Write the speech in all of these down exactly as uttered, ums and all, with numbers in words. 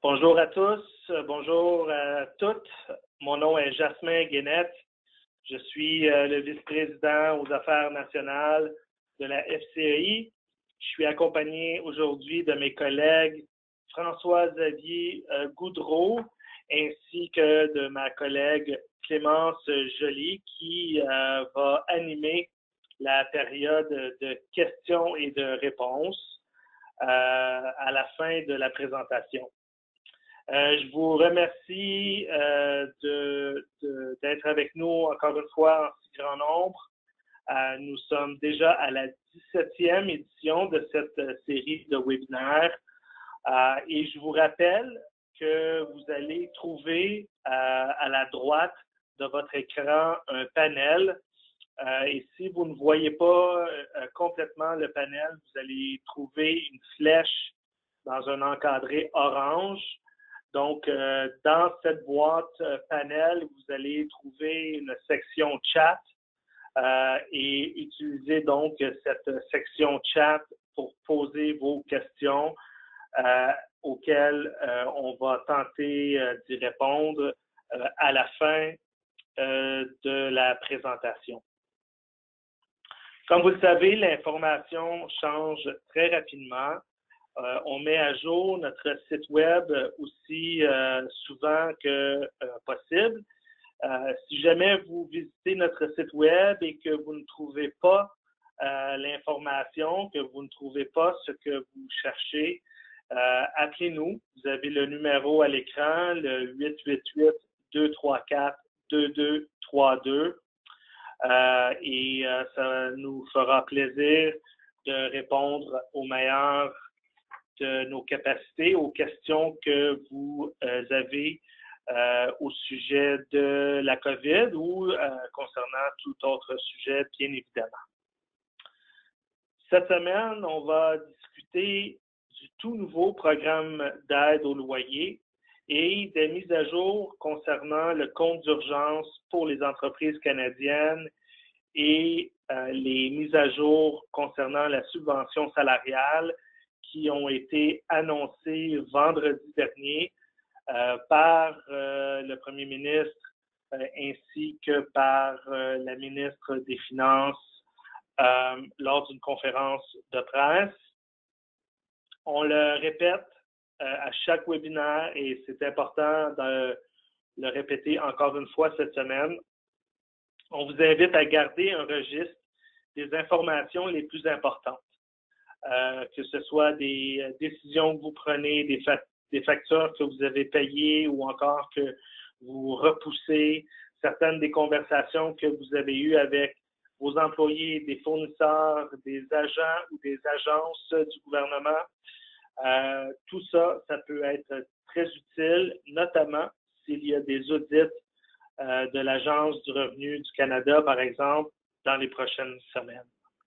Bonjour à tous, euh, bonjour à toutes. Mon nom est Jasmin Guénette. Je suis euh, le vice-président aux affaires nationales de la F C E I. Je suis accompagné aujourd'hui de mes collègues François-Xavier euh, Goudreau ainsi que de ma collègue Clémence Joly qui euh, va animer la période de questions et de réponses euh, à la fin de la présentation. Euh, je vous remercie euh, de, de, d'être avec nous encore une fois en si grand nombre. Euh, nous sommes déjà à la dix-septième édition de cette euh, série de webinaires euh, et je vous rappelle que vous allez trouver euh, à la droite de votre écran un panel euh, et si vous ne voyez pas euh, complètement le panel, vous allez trouver une flèche dans un encadré orange. Donc, euh, dans cette boîte euh, panel, vous allez trouver une section chat euh, et utiliser donc cette section chat pour poser vos questions euh, auxquelles euh, on va tenter euh, d'y répondre euh, à la fin euh, de la présentation. Comme vous le savez, l'information change très rapidement. Euh, on met à jour notre site web aussi euh, souvent que euh, possible. Euh, si jamais vous visitez notre site web et que vous ne trouvez pas euh, l'information, que vous ne trouvez pas ce que vous cherchez, euh, appelez-nous. Vous avez le numéro à l'écran, le huit huit huit, deux trois quatre, deux deux trois deux. Euh, et euh, ça nous fera plaisir de répondre au meilleur de nos capacités, aux questions que vous euh, avez euh, au sujet de la COVID ou euh, concernant tout autre sujet, bien évidemment. Cette semaine, on va discuter du tout nouveau programme d'aide au loyer et des mises à jour concernant le compte d'urgence pour les entreprises canadiennes et euh, les mises à jour concernant la subvention salariale qui ont été annoncées vendredi dernier euh, par euh, le premier ministre euh, ainsi que par euh, la ministre des Finances euh, lors d'une conférence de presse. On le répète euh, à chaque webinaire et c'est important de le répéter encore une fois cette semaine. On vous invite à garder un registre des informations les plus importantes. Euh, que ce soit des euh, décisions que vous prenez, des, fa des factures que vous avez payées ou encore que vous repoussez, certaines des conversations que vous avez eues avec vos employés, des fournisseurs, des agents ou des agences du gouvernement. Euh, tout ça, ça peut être très utile, notamment s'il y a des audits euh, de l'Agence du revenu du Canada, par exemple, dans les prochaines semaines.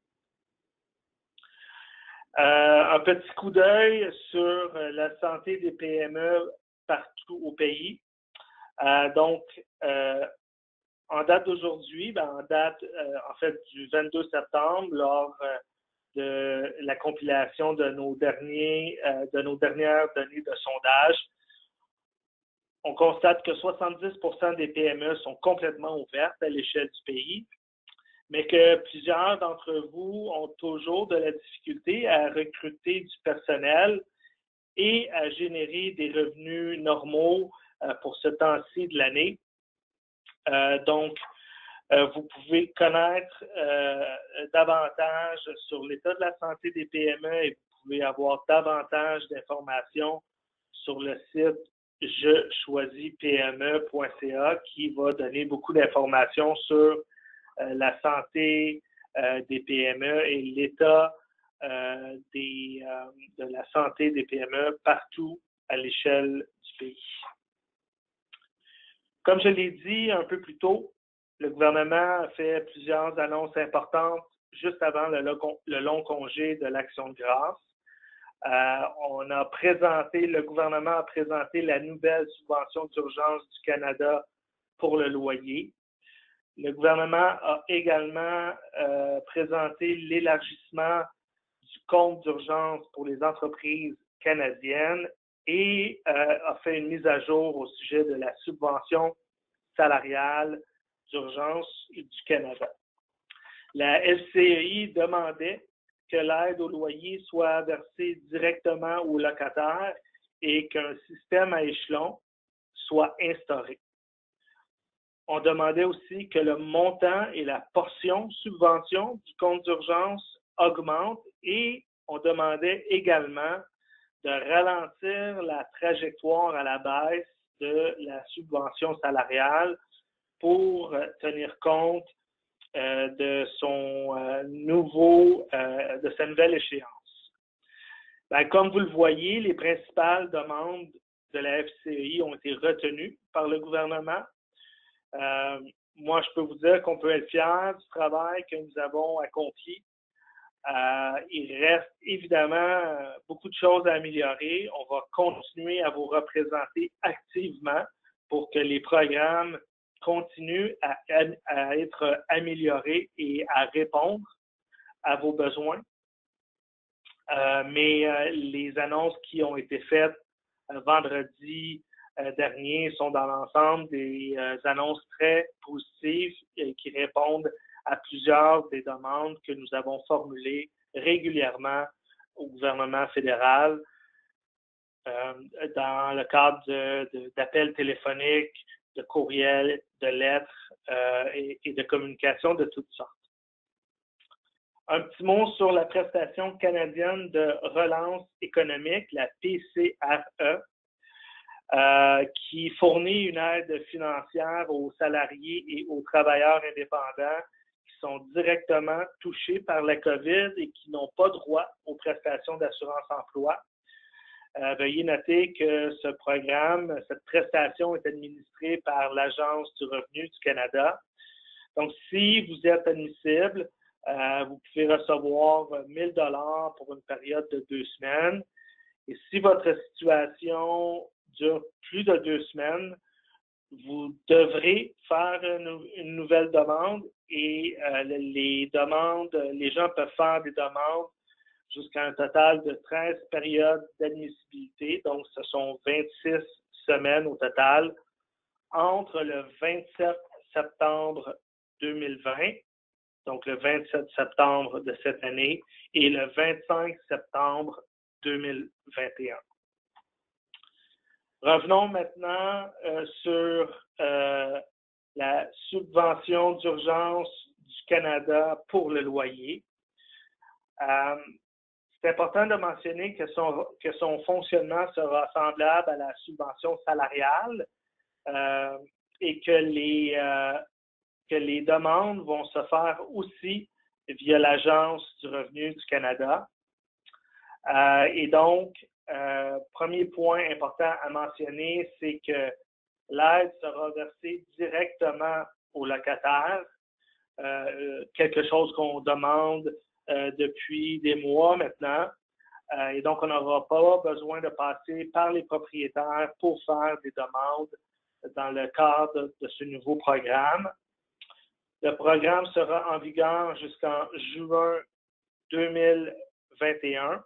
Euh, un petit coup d'œil sur euh, la santé des P M E partout au pays. Euh, donc, euh, en date d'aujourd'hui, ben, en date euh, en fait du vingt-deux septembre, lors euh, de la compilation de nos derniers, euh, de nos dernières données de sondage, on constate que soixante-dix pour cent des P M E sont complètement ouvertes à l'échelle du pays, mais que plusieurs d'entre vous ont toujours de la difficulté à recruter du personnel et à générer des revenus normaux euh, pour ce temps-ci de l'année. Euh, donc, euh, vous pouvez connaître euh, davantage sur l'état de la santé des P M E et vous pouvez avoir davantage d'informations sur le site je choisis P M E point C A qui va donner beaucoup d'informations sur Euh, la santé euh, des P M E et l'état euh, des, euh, de la santé des P M E partout à l'échelle du pays. Comme je l'ai dit un peu plus tôt, le gouvernement a fait plusieurs annonces importantes juste avant le, le long congé de l'Action de grâce. Euh, on a présenté, le gouvernement a présenté la nouvelle subvention d'urgence du Canada pour le loyer. Le gouvernement a également euh, présenté l'élargissement du compte d'urgence pour les entreprises canadiennes et euh, a fait une mise à jour au sujet de la subvention salariale d'urgence du Canada. La F C E I demandait que l'aide au loyer soit versée directement aux locataires et qu'un système à échelon soit instauré. On demandait aussi que le montant et la portion subvention du compte d'urgence augmentent et on demandait également de ralentir la trajectoire à la baisse de la subvention salariale pour tenir compte euh, de son euh, nouveau, euh, de sa nouvelle échéance. Ben, comme vous le voyez, les principales demandes de la F C E I ont été retenues par le gouvernement. Euh, moi, je peux vous dire qu'on peut être fiers du travail que nous avons accompli. Euh, il reste évidemment beaucoup de choses à améliorer. On va continuer à vous représenter activement pour que les programmes continuent à, à être améliorés et à répondre à vos besoins. Euh, mais euh, les annonces qui ont été faites euh, vendredi euh, dernier sont dans l'ensemble des euh, annonces très positives et qui répondent à plusieurs des demandes que nous avons formulées régulièrement au gouvernement fédéral euh, dans le cadre de, de, d'appels téléphoniques, de courriels, de lettres euh, et, et de communications de toutes sortes. Un petit mot sur la prestation canadienne de relance économique, la P C R E, euh, qui fournit une aide financière aux salariés et aux travailleurs indépendants qui sont directement touchés par la COVID et qui n'ont pas droit aux prestations d'assurance-emploi. Euh, veuillez noter que ce programme, cette prestation est administrée par l'Agence du revenu du Canada. Donc, si vous êtes admissible, euh, vous pouvez recevoir mille dollars pour une période de deux semaines. Et si votre situation dure plus de deux semaines, vous devrez faire une, une nouvelle demande et euh, les demandes, les gens peuvent faire des demandes jusqu'à un total de treize périodes d'admissibilité. Donc, ce sont vingt-six semaines au total entre le vingt-sept septembre deux mille vingt, donc le vingt-sept septembre de cette année, et le vingt-cinq septembre deux mille vingt et un. Revenons maintenant euh, sur euh, la subvention d'urgence du Canada pour le loyer. Euh, c'est important de mentionner que son, que son fonctionnement sera semblable à la subvention salariale euh, et que les, euh, que les demandes vont se faire aussi via l'Agence du revenu du Canada. Euh, et donc, euh, premier point important à mentionner, c'est que l'aide sera versée directement aux locataires, euh, quelque chose qu'on demande euh, depuis des mois maintenant. Euh, et donc, on n'aura pas besoin de passer par les propriétaires pour faire des demandes dans le cadre de ce nouveau programme. Le programme sera en vigueur jusqu'en juin deux mille vingt et un.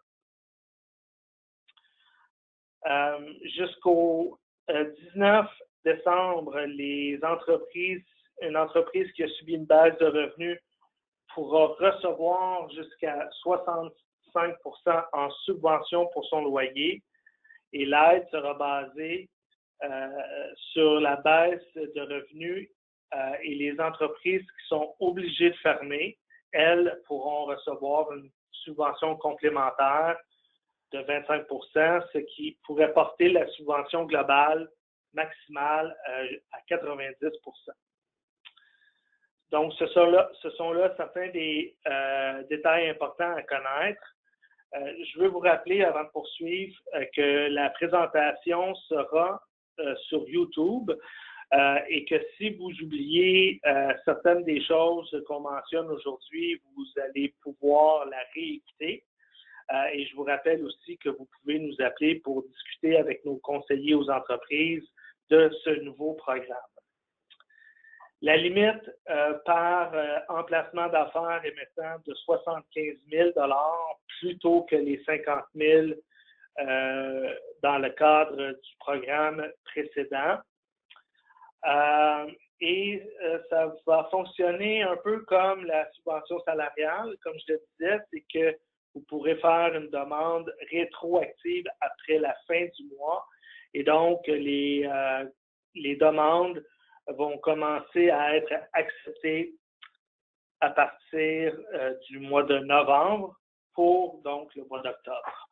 Euh, jusqu'au euh, dix-neuf décembre, les entreprises, une entreprise qui a subi une baisse de revenus pourra recevoir jusqu'à soixante-cinq pour cent en subvention pour son loyer et l'aide sera basée euh, sur la baisse de revenus euh, et les entreprises qui sont obligées de fermer, elles pourront recevoir une subvention complémentaire de vingt-cinq pour cent, ce qui pourrait porter la subvention globale maximale euh, à quatre-vingt-dix pour cent. Donc, ce sont là, ce sont là certains des euh, détails importants à connaître. Euh, je veux vous rappeler, avant de poursuivre, euh, que la présentation sera euh, sur YouTube euh, et que si vous oubliez euh, certaines des choses qu'on mentionne aujourd'hui, vous allez pouvoir la réécouter. Euh, et je vous rappelle aussi que vous pouvez nous appeler pour discuter avec nos conseillers aux entreprises de ce nouveau programme. La limite euh, par euh, emplacement d'affaires est maintenant de soixante-quinze mille dollars plutôt que les cinquante mille euh, dans le cadre du programme précédent. Euh, et euh, ça va fonctionner un peu comme la subvention salariale. Comme je le disais, c'est que vous pourrez faire une demande rétroactive après la fin du mois. Et donc, les, euh, les demandes vont commencer à être acceptées à partir euh, du mois de novembre pour donc le mois d'octobre.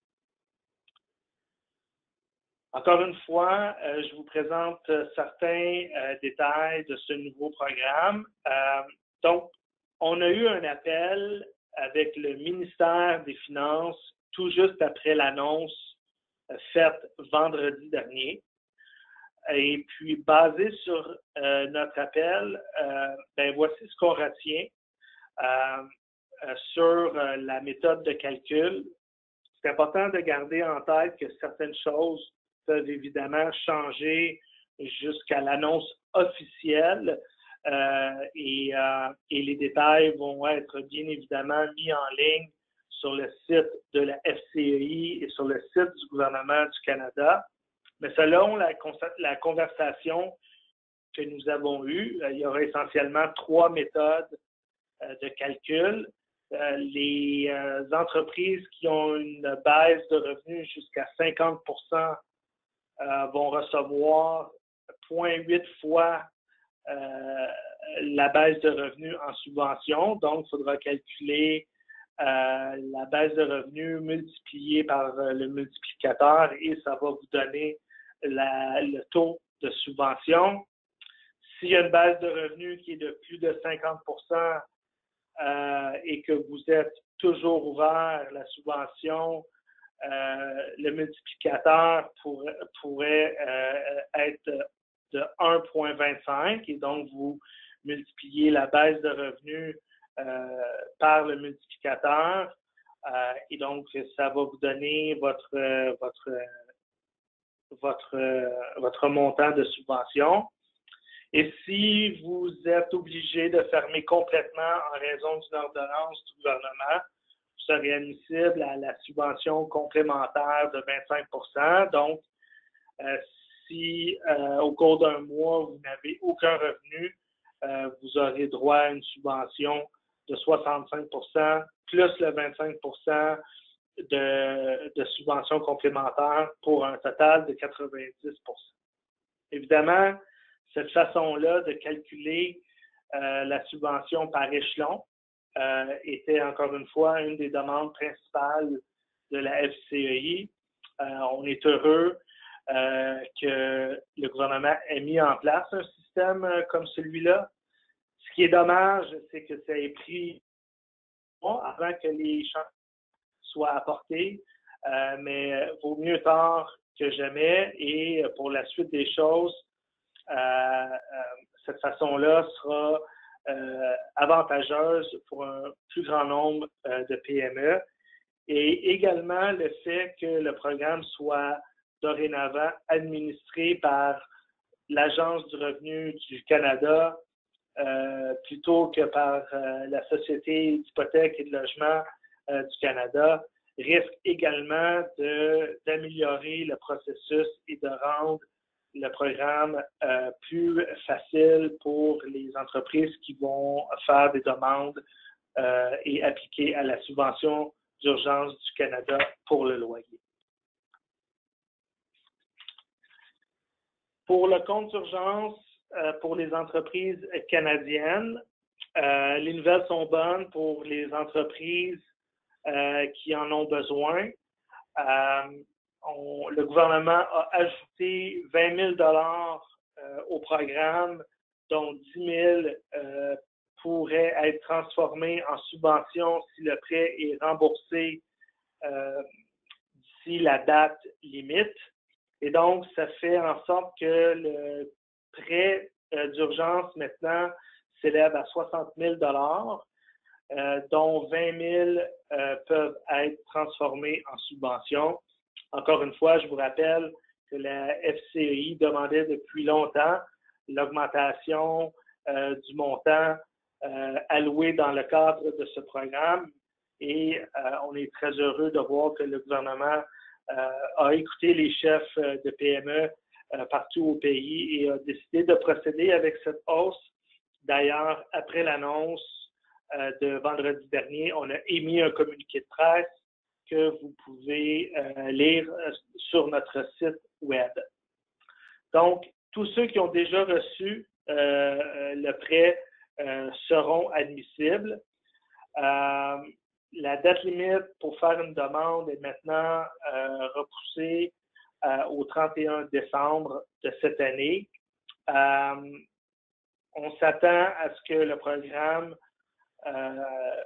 Encore une fois, euh, je vous présente euh, certains euh, détails de ce nouveau programme. Euh, donc, on a eu un appel avec le ministère des Finances tout juste après l'annonce euh, faite vendredi dernier. Et puis, basé sur euh, notre appel, euh, ben, voici ce qu'on retient euh, euh, sur euh, la méthode de calcul. C'est important de garder en tête que certaines choses peuvent évidemment changer jusqu'à l'annonce officielle euh, et, euh, et les détails vont être bien évidemment mis en ligne sur le site de la F C E I et sur le site du gouvernement du Canada. Mais selon la, la conversation que nous avons eue, il y aura essentiellement trois méthodes euh, de calcul. Euh, les euh, entreprises qui ont une baisse de revenus jusqu'à cinquante pour cent euh, vont recevoir zéro virgule huit fois euh, la baisse de revenus en subvention. Donc, il faudra calculer euh, la baisse de revenus multipliée par euh, le multiplicateur et ça va vous donner la, le taux de subvention. S'il y a une baisse de revenus qui est de plus de cinquante pour cent euh, et que vous êtes toujours ouvert, la subvention, euh, le multiplicateur pour, pourrait euh, être de un virgule vingt-cinq et donc vous multipliez la baisse de revenus euh, par le multiplicateur euh, et donc ça va vous donner votre, votre, votre, votre montant de subvention. Et si vous êtes obligé de fermer complètement en raison d'une ordonnance du gouvernement, vous serez admissible à la subvention complémentaire de vingt-cinq pour cent. Donc, euh, si euh, au cours d'un mois, vous n'avez aucun revenu, euh, vous aurez droit à une subvention de soixante-cinq pour cent plus le vingt-cinq pour cent de, de subvention complémentaire pour un total de quatre-vingt-dix pour cent. Évidemment, cette façon-là de calculer euh, la subvention par échelon euh, était encore une fois une des demandes principales de la F C E I. Euh, on est heureux euh, que le gouvernement ait mis en place un système euh, comme celui-là. Ce qui est dommage, c'est que ça ait pris bon, avant que les changements soient apportés, euh, mais vaut mieux tard que jamais et pour la suite des choses, Euh, euh, cette façon-là sera euh, avantageuse pour un plus grand nombre euh, de P M E. Et également le fait que le programme soit dorénavant administré par l'Agence du revenu du Canada euh, plutôt que par euh, la Société d'hypothèque et de logement euh, du Canada risque également de, d'améliorer le processus et de rendre le programme euh, plus facile pour les entreprises qui vont faire des demandes euh, et appliquer à la subvention d'urgence du Canada pour le loyer. Pour le compte d'urgence euh, pour les entreprises canadiennes, euh, les nouvelles sont bonnes pour les entreprises euh, qui en ont besoin. Euh, On, le gouvernement a ajouté vingt mille dollars euh, au programme, dont dix mille euh, pourraient être transformés en subvention si le prêt est remboursé euh, d'ici la date limite. Et donc, ça fait en sorte que le prêt euh, d'urgence maintenant s'élève à soixante mille dollars, euh, dont vingt mille euh, peuvent être transformés en subvention. Encore une fois, je vous rappelle que la F C E I demandait depuis longtemps l'augmentation euh, du montant euh, alloué dans le cadre de ce programme et euh, on est très heureux de voir que le gouvernement euh, a écouté les chefs de P M E euh, partout au pays et a décidé de procéder avec cette hausse. D'ailleurs, après l'annonce euh, de vendredi dernier, on a émis un communiqué de presse que vous pouvez euh, lire euh, sur notre site web. Donc, tous ceux qui ont déjà reçu euh, le prêt euh, seront admissibles. Euh, la date limite pour faire une demande est maintenant euh, repoussée euh, au trente et un décembre de cette année. Euh, on s'attend à ce que le programme euh,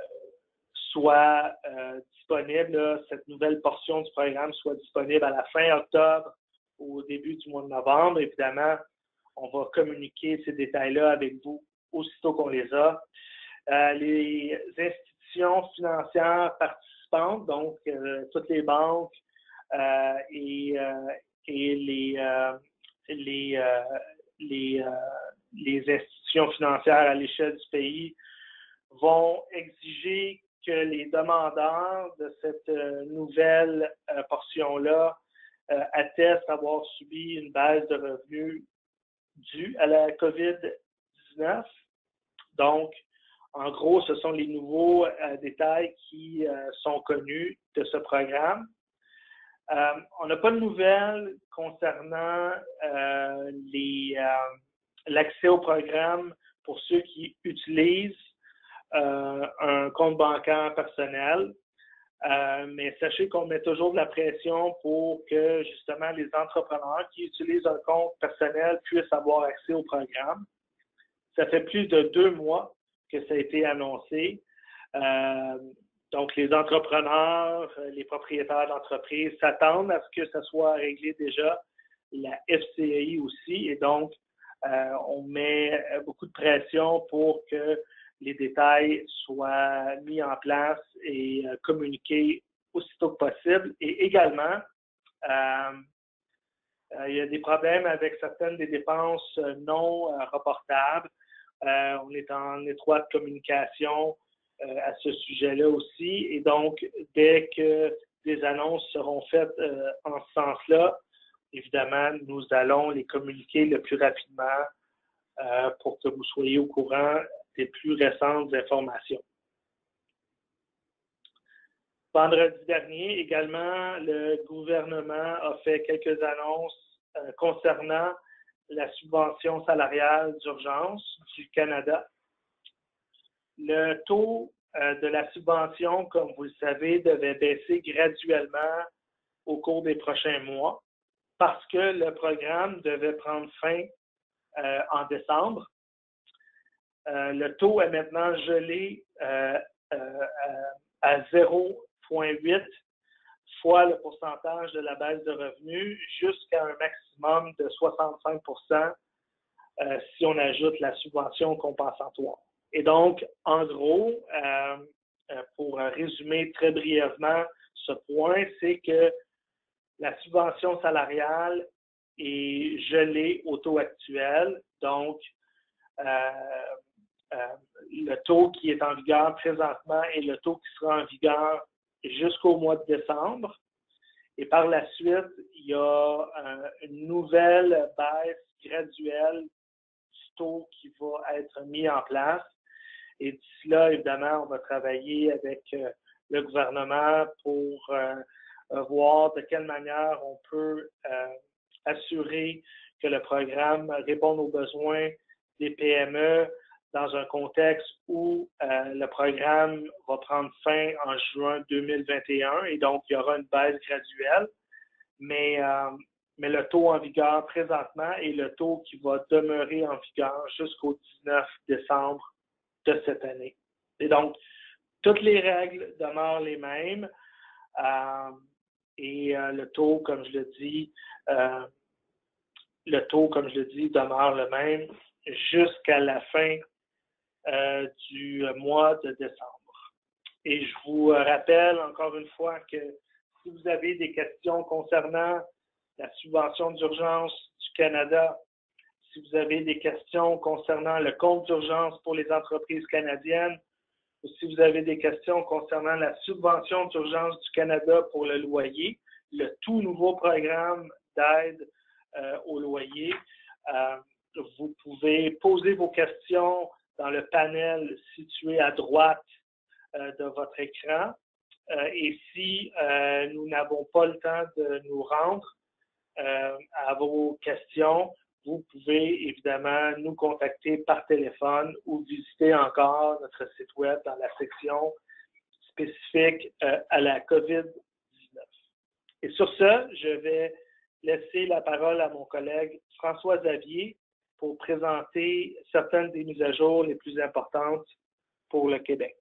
soit euh, disponible, là, cette nouvelle portion du programme soit disponible à la fin octobre ou au début du mois de novembre. Évidemment, on va communiquer ces détails-là avec vous aussitôt qu'on les a. Euh, les institutions financières participantes, donc euh, toutes les banques euh, et, euh, et les, euh, les, euh, les, euh, les institutions financières à l'échelle du pays vont exiger que les demandeurs de cette euh, nouvelle euh, portion-là euh, attestent avoir subi une baisse de revenus due à la COVID dix-neuf. Donc, en gros, ce sont les nouveaux euh, détails qui euh, sont connus de ce programme. Euh, on n'a pas de nouvelles concernant euh, les, euh, l'accès au programme pour ceux qui utilisent euh, un compte bancaire personnel. Euh, mais sachez qu'on met toujours de la pression pour que justement les entrepreneurs qui utilisent un compte personnel puissent avoir accès au programme. Ça fait plus de deux mois que ça a été annoncé. Euh, donc, les entrepreneurs, les propriétaires d'entreprises s'attendent à ce que ça soit réglé déjà, la F C E I aussi, et donc, euh, on met beaucoup de pression pour que les détails soient mis en place et euh, communiqués aussitôt que possible. Et également, euh, euh, il y a des problèmes avec certaines des dépenses non euh, reportables. Euh, on est en étroite communication euh, à ce sujet-là aussi. Et donc, dès que des annonces seront faites euh, en ce sens-là, évidemment, nous allons les communiquer le plus rapidement euh, pour que vous soyez au courant des plus récentes informations. Vendredi dernier, également, le gouvernement a fait quelques annonces euh, concernant la subvention salariale d'urgence du Canada. Le taux euh, de la subvention, comme vous le savez, devait baisser graduellement au cours des prochains mois parce que le programme devait prendre fin euh, en décembre. Euh, le taux est maintenant gelé euh, euh, à zéro virgule huit fois le pourcentage de la baisse de revenus jusqu'à un maximum de soixante-cinq pour cent euh, si on ajoute la subvention compensatoire. Et donc, en gros, euh, pour résumer très brièvement ce point, c'est que la subvention salariale est gelée au taux actuel. Donc, euh, euh, le taux qui est en vigueur présentement est le taux qui sera en vigueur jusqu'au mois de décembre. Et par la suite, il y a euh, une nouvelle baisse graduelle du taux qui va être mis en place. Et d'ici là, évidemment, on va travailler avec euh, le gouvernement pour euh, voir de quelle manière on peut euh, assurer que le programme réponde aux besoins des P M E dans un contexte où euh, le programme va prendre fin en juin deux mille vingt et un et donc il y aura une baisse graduelle. Mais, euh, mais le taux en vigueur présentement est le taux qui va demeurer en vigueur jusqu'au dix-neuf décembre de cette année. Et donc, toutes les règles demeurent les mêmes euh, et euh, le taux, comme je le dis, euh, le taux, comme je le dis, demeure le même jusqu'à la fin euh, du mois de décembre. Et je vous rappelle encore une fois que si vous avez des questions concernant la subvention d'urgence du Canada, si vous avez des questions concernant le compte d'urgence pour les entreprises canadiennes, ou si vous avez des questions concernant la subvention d'urgence du Canada pour le loyer, le tout nouveau programme d'aide euh, au loyer. Euh, vous pouvez poser vos questions dans le panel situé à droite euh, de votre écran. Euh, et si euh, nous n'avons pas le temps de nous rendre euh, à vos questions, vous pouvez évidemment nous contacter par téléphone ou visiter encore notre site web dans la section spécifique euh, à la COVID dix-neuf. Et sur ce, je vais laisser la parole à mon collègue François Xavier pour présenter certaines des mises à jour les plus importantes pour le Québec.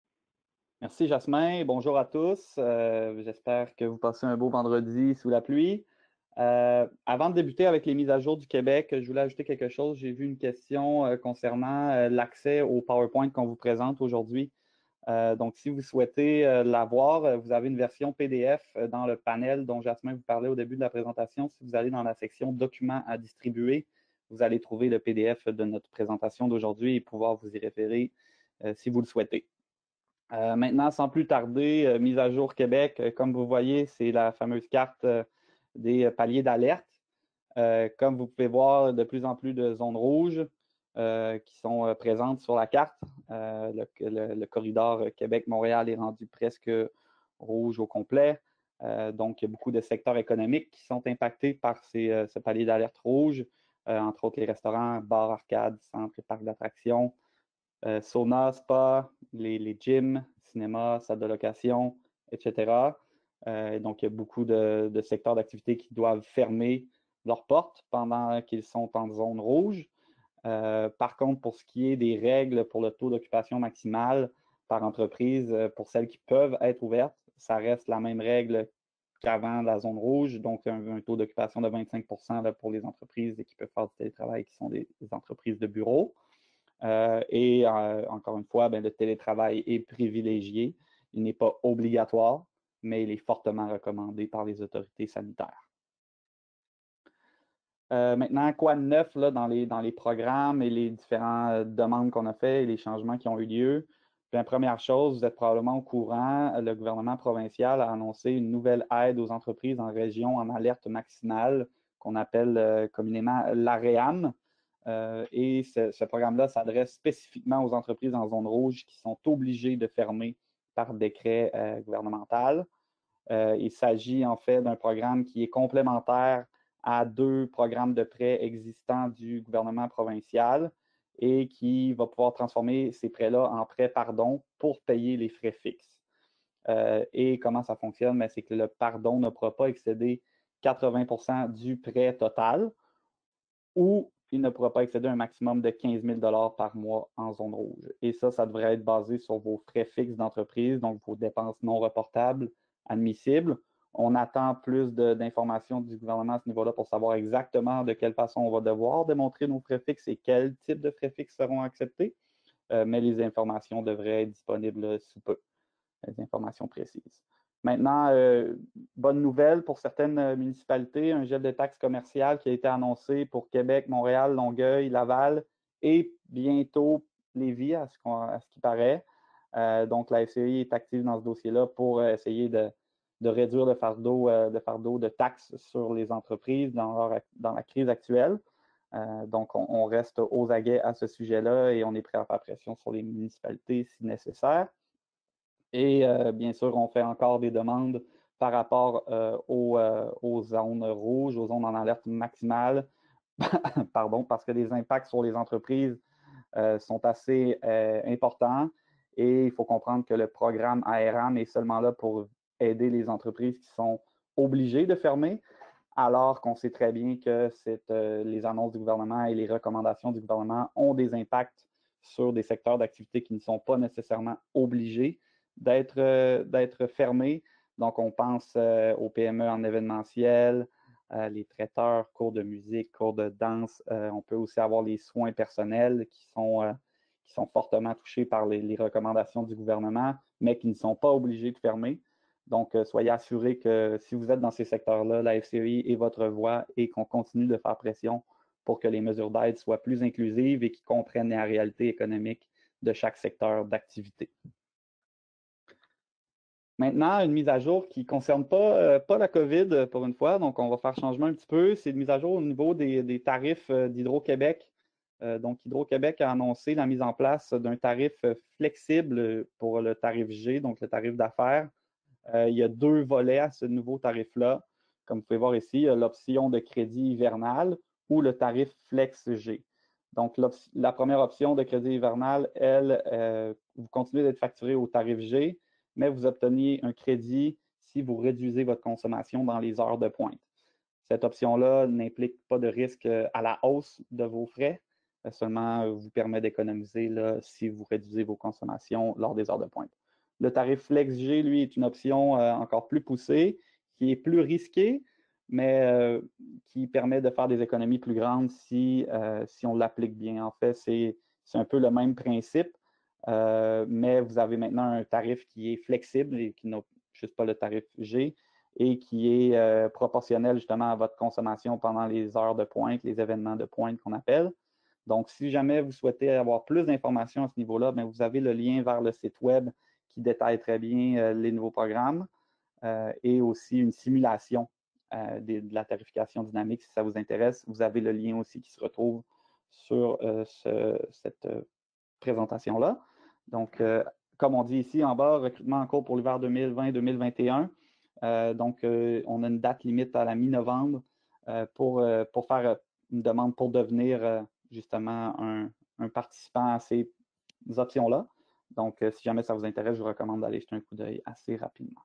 Merci Jasmin, bonjour à tous. Euh, j'espère que vous passez un beau vendredi sous la pluie. Euh, avant de débuter avec les mises à jour du Québec, je voulais ajouter quelque chose. J'ai vu une question euh, concernant euh, l'accès au PowerPoint qu'on vous présente aujourd'hui. Euh, donc, si vous souhaitez euh, l'avoir, vous avez une version P D F dans le panel dont Jasmin vous parlait au début de la présentation. Si vous allez dans la section documents à distribuer, vous allez trouver le P D F de notre présentation d'aujourd'hui et pouvoir vous y référer euh, si vous le souhaitez. Euh, maintenant, sans plus tarder, euh, mise à jour Québec, euh, comme vous voyez, c'est la fameuse carte euh, des paliers d'alerte. Euh, comme vous pouvez voir, de plus en plus de zones rouges euh, qui sont euh, présentes sur la carte. Euh, le, le, le, corridor Québec-Montréal est rendu presque rouge au complet. Euh, donc, il y a beaucoup de secteurs économiques qui sont impactés par ces, euh, ce palier d'alerte rouge, euh, entre autres les restaurants, bars, arcades, centres et parcs d'attractions. Euh, sauna, spa, les, les gyms, cinéma, salles de location, et cetera. Euh, donc, il y a beaucoup de, de secteurs d'activité qui doivent fermer leurs portes pendant qu'ils sont en zone rouge. Euh, par contre, pour ce qui est des règles pour le taux d'occupation maximal par entreprise, pour celles qui peuvent être ouvertes, ça reste la même règle qu'avant la zone rouge, donc un, un taux d'occupation de vingt-cinq pour cent là, pour les entreprises qui peuvent faire du télétravail, qui sont des, des entreprises de bureau. Euh, et euh, encore une fois, ben, le télétravail est privilégié. Il n'est pas obligatoire, mais il est fortement recommandé par les autorités sanitaires. Euh, maintenant, quoi de neuf là, dans, les, dans les programmes et les différentes euh, demandes qu'on a faites et les changements qui ont eu lieu? Bien, première chose, vous êtes probablement au courant, le gouvernement provincial a annoncé une nouvelle aide aux entreprises en région en alerte maximale qu'on appelle euh, communément l'AREAM. Euh, et ce, ce programme-là s'adresse spécifiquement aux entreprises en zone rouge qui sont obligées de fermer par décret euh, gouvernemental. Euh, il s'agit en fait d'un programme qui est complémentaire à deux programmes de prêts existants du gouvernement provincial et qui va pouvoir transformer ces prêts-là en prêts pardon pour payer les frais fixes. Euh, et comment ça fonctionne? C'est que le pardon ne pourra pas excéder quatre-vingts pour cent du prêt total ou il ne pourra pas excéder un maximum de quinze mille dollars par mois en zone rouge. Et ça, ça devrait être basé sur vos frais fixes d'entreprise, donc vos dépenses non reportables admissibles. On attend plus d'informations du gouvernement à ce niveau-là pour savoir exactement de quelle façon on va devoir démontrer nos frais fixes et quels types de frais fixes seront acceptés. Euh, mais les informations devraient être disponibles sous peu, les informations précises. Maintenant, euh, bonne nouvelle pour certaines municipalités, un gel de taxes commerciales qui a été annoncé pour Québec, Montréal, Longueuil, Laval et bientôt Lévis, à ce, qu'on, à ce qui paraît. Euh, donc, la F C E I est active dans ce dossier-là pour essayer de, de réduire le fardeau, euh, le fardeau de taxes sur les entreprises dans, leur, dans la crise actuelle. Euh, donc, on, on reste aux aguets à ce sujet-là et on est prêt à faire pression sur les municipalités si nécessaire. Et euh, bien sûr, on fait encore des demandes par rapport euh, aux, euh, aux zones rouges, aux zones en alerte maximale, pardon, parce que les impacts sur les entreprises euh, sont assez euh, importants et il faut comprendre que le programme A R A M est seulement là pour aider les entreprises qui sont obligées de fermer, alors qu'on sait très bien que euh, les annonces du gouvernement et les recommandations du gouvernement ont des impacts sur des secteurs d'activité qui ne sont pas nécessairement obligés d'être euh, d'être fermés. Donc, on pense euh, aux P M E en événementiel, euh, les traiteurs, cours de musique, cours de danse. Euh, on peut aussi avoir les soins personnels qui sont, euh, qui sont fortement touchés par les, les recommandations du gouvernement, mais qui ne sont pas obligés de fermer. Donc, euh, soyez assurés que si vous êtes dans ces secteurs-là, la F C E I est votre voix et qu'on continue de faire pression pour que les mesures d'aide soient plus inclusives et qui comprennent la réalité économique de chaque secteur d'activité. Maintenant, une mise à jour qui ne concerne pas, euh, pas la COVID pour une fois, donc on va faire changement un petit peu. C'est une mise à jour au niveau des, des tarifs d'Hydro-Québec. Euh, donc, Hydro-Québec a annoncé la mise en place d'un tarif flexible pour le tarif G, donc le tarif d'affaires. Euh, il y a deux volets à ce nouveau tarif-là. Comme vous pouvez voir ici, il y a l'option de crédit hivernal ou le tarif Flex G. Donc, la première option de crédit hivernal, elle, euh, vous continuez d'être facturé au tarif G, mais vous obtenez un crédit si vous réduisez votre consommation dans les heures de pointe. Cette option-là n'implique pas de risque à la hausse de vos frais, seulement vous permet d'économiser si vous réduisez vos consommations lors des heures de pointe. Le tarif FlexG, lui, est une option euh, encore plus poussée, qui est plus risquée, mais euh, qui permet de faire des économies plus grandes si, euh, si on l'applique bien. En fait, c'est un peu le même principe, euh, mais vous avez maintenant un tarif qui est flexible et qui n'a juste pas le tarif G et qui est euh, proportionnel justement à votre consommation pendant les heures de pointe, les événements de pointe qu'on appelle. Donc, si jamais vous souhaitez avoir plus d'informations à ce niveau-là, bien, vous avez le lien vers le site web qui détaille très bien euh, les nouveaux programmes euh, et aussi une simulation euh, de, de la tarification dynamique si ça vous intéresse. Vous avez le lien aussi qui se retrouve sur euh, ce, cette euh, présentation-là. Donc, euh, comme on dit ici en bas, recrutement en cours pour l'hiver deux mille vingt deux mille vingt et un. Euh, donc, euh, on a une date limite à la mi-novembre euh, pour, euh, pour faire une demande pour devenir euh, justement un, un participant à ces options-là. Donc, euh, si jamais ça vous intéresse, je vous recommande d'aller jeter un coup d'œil assez rapidement.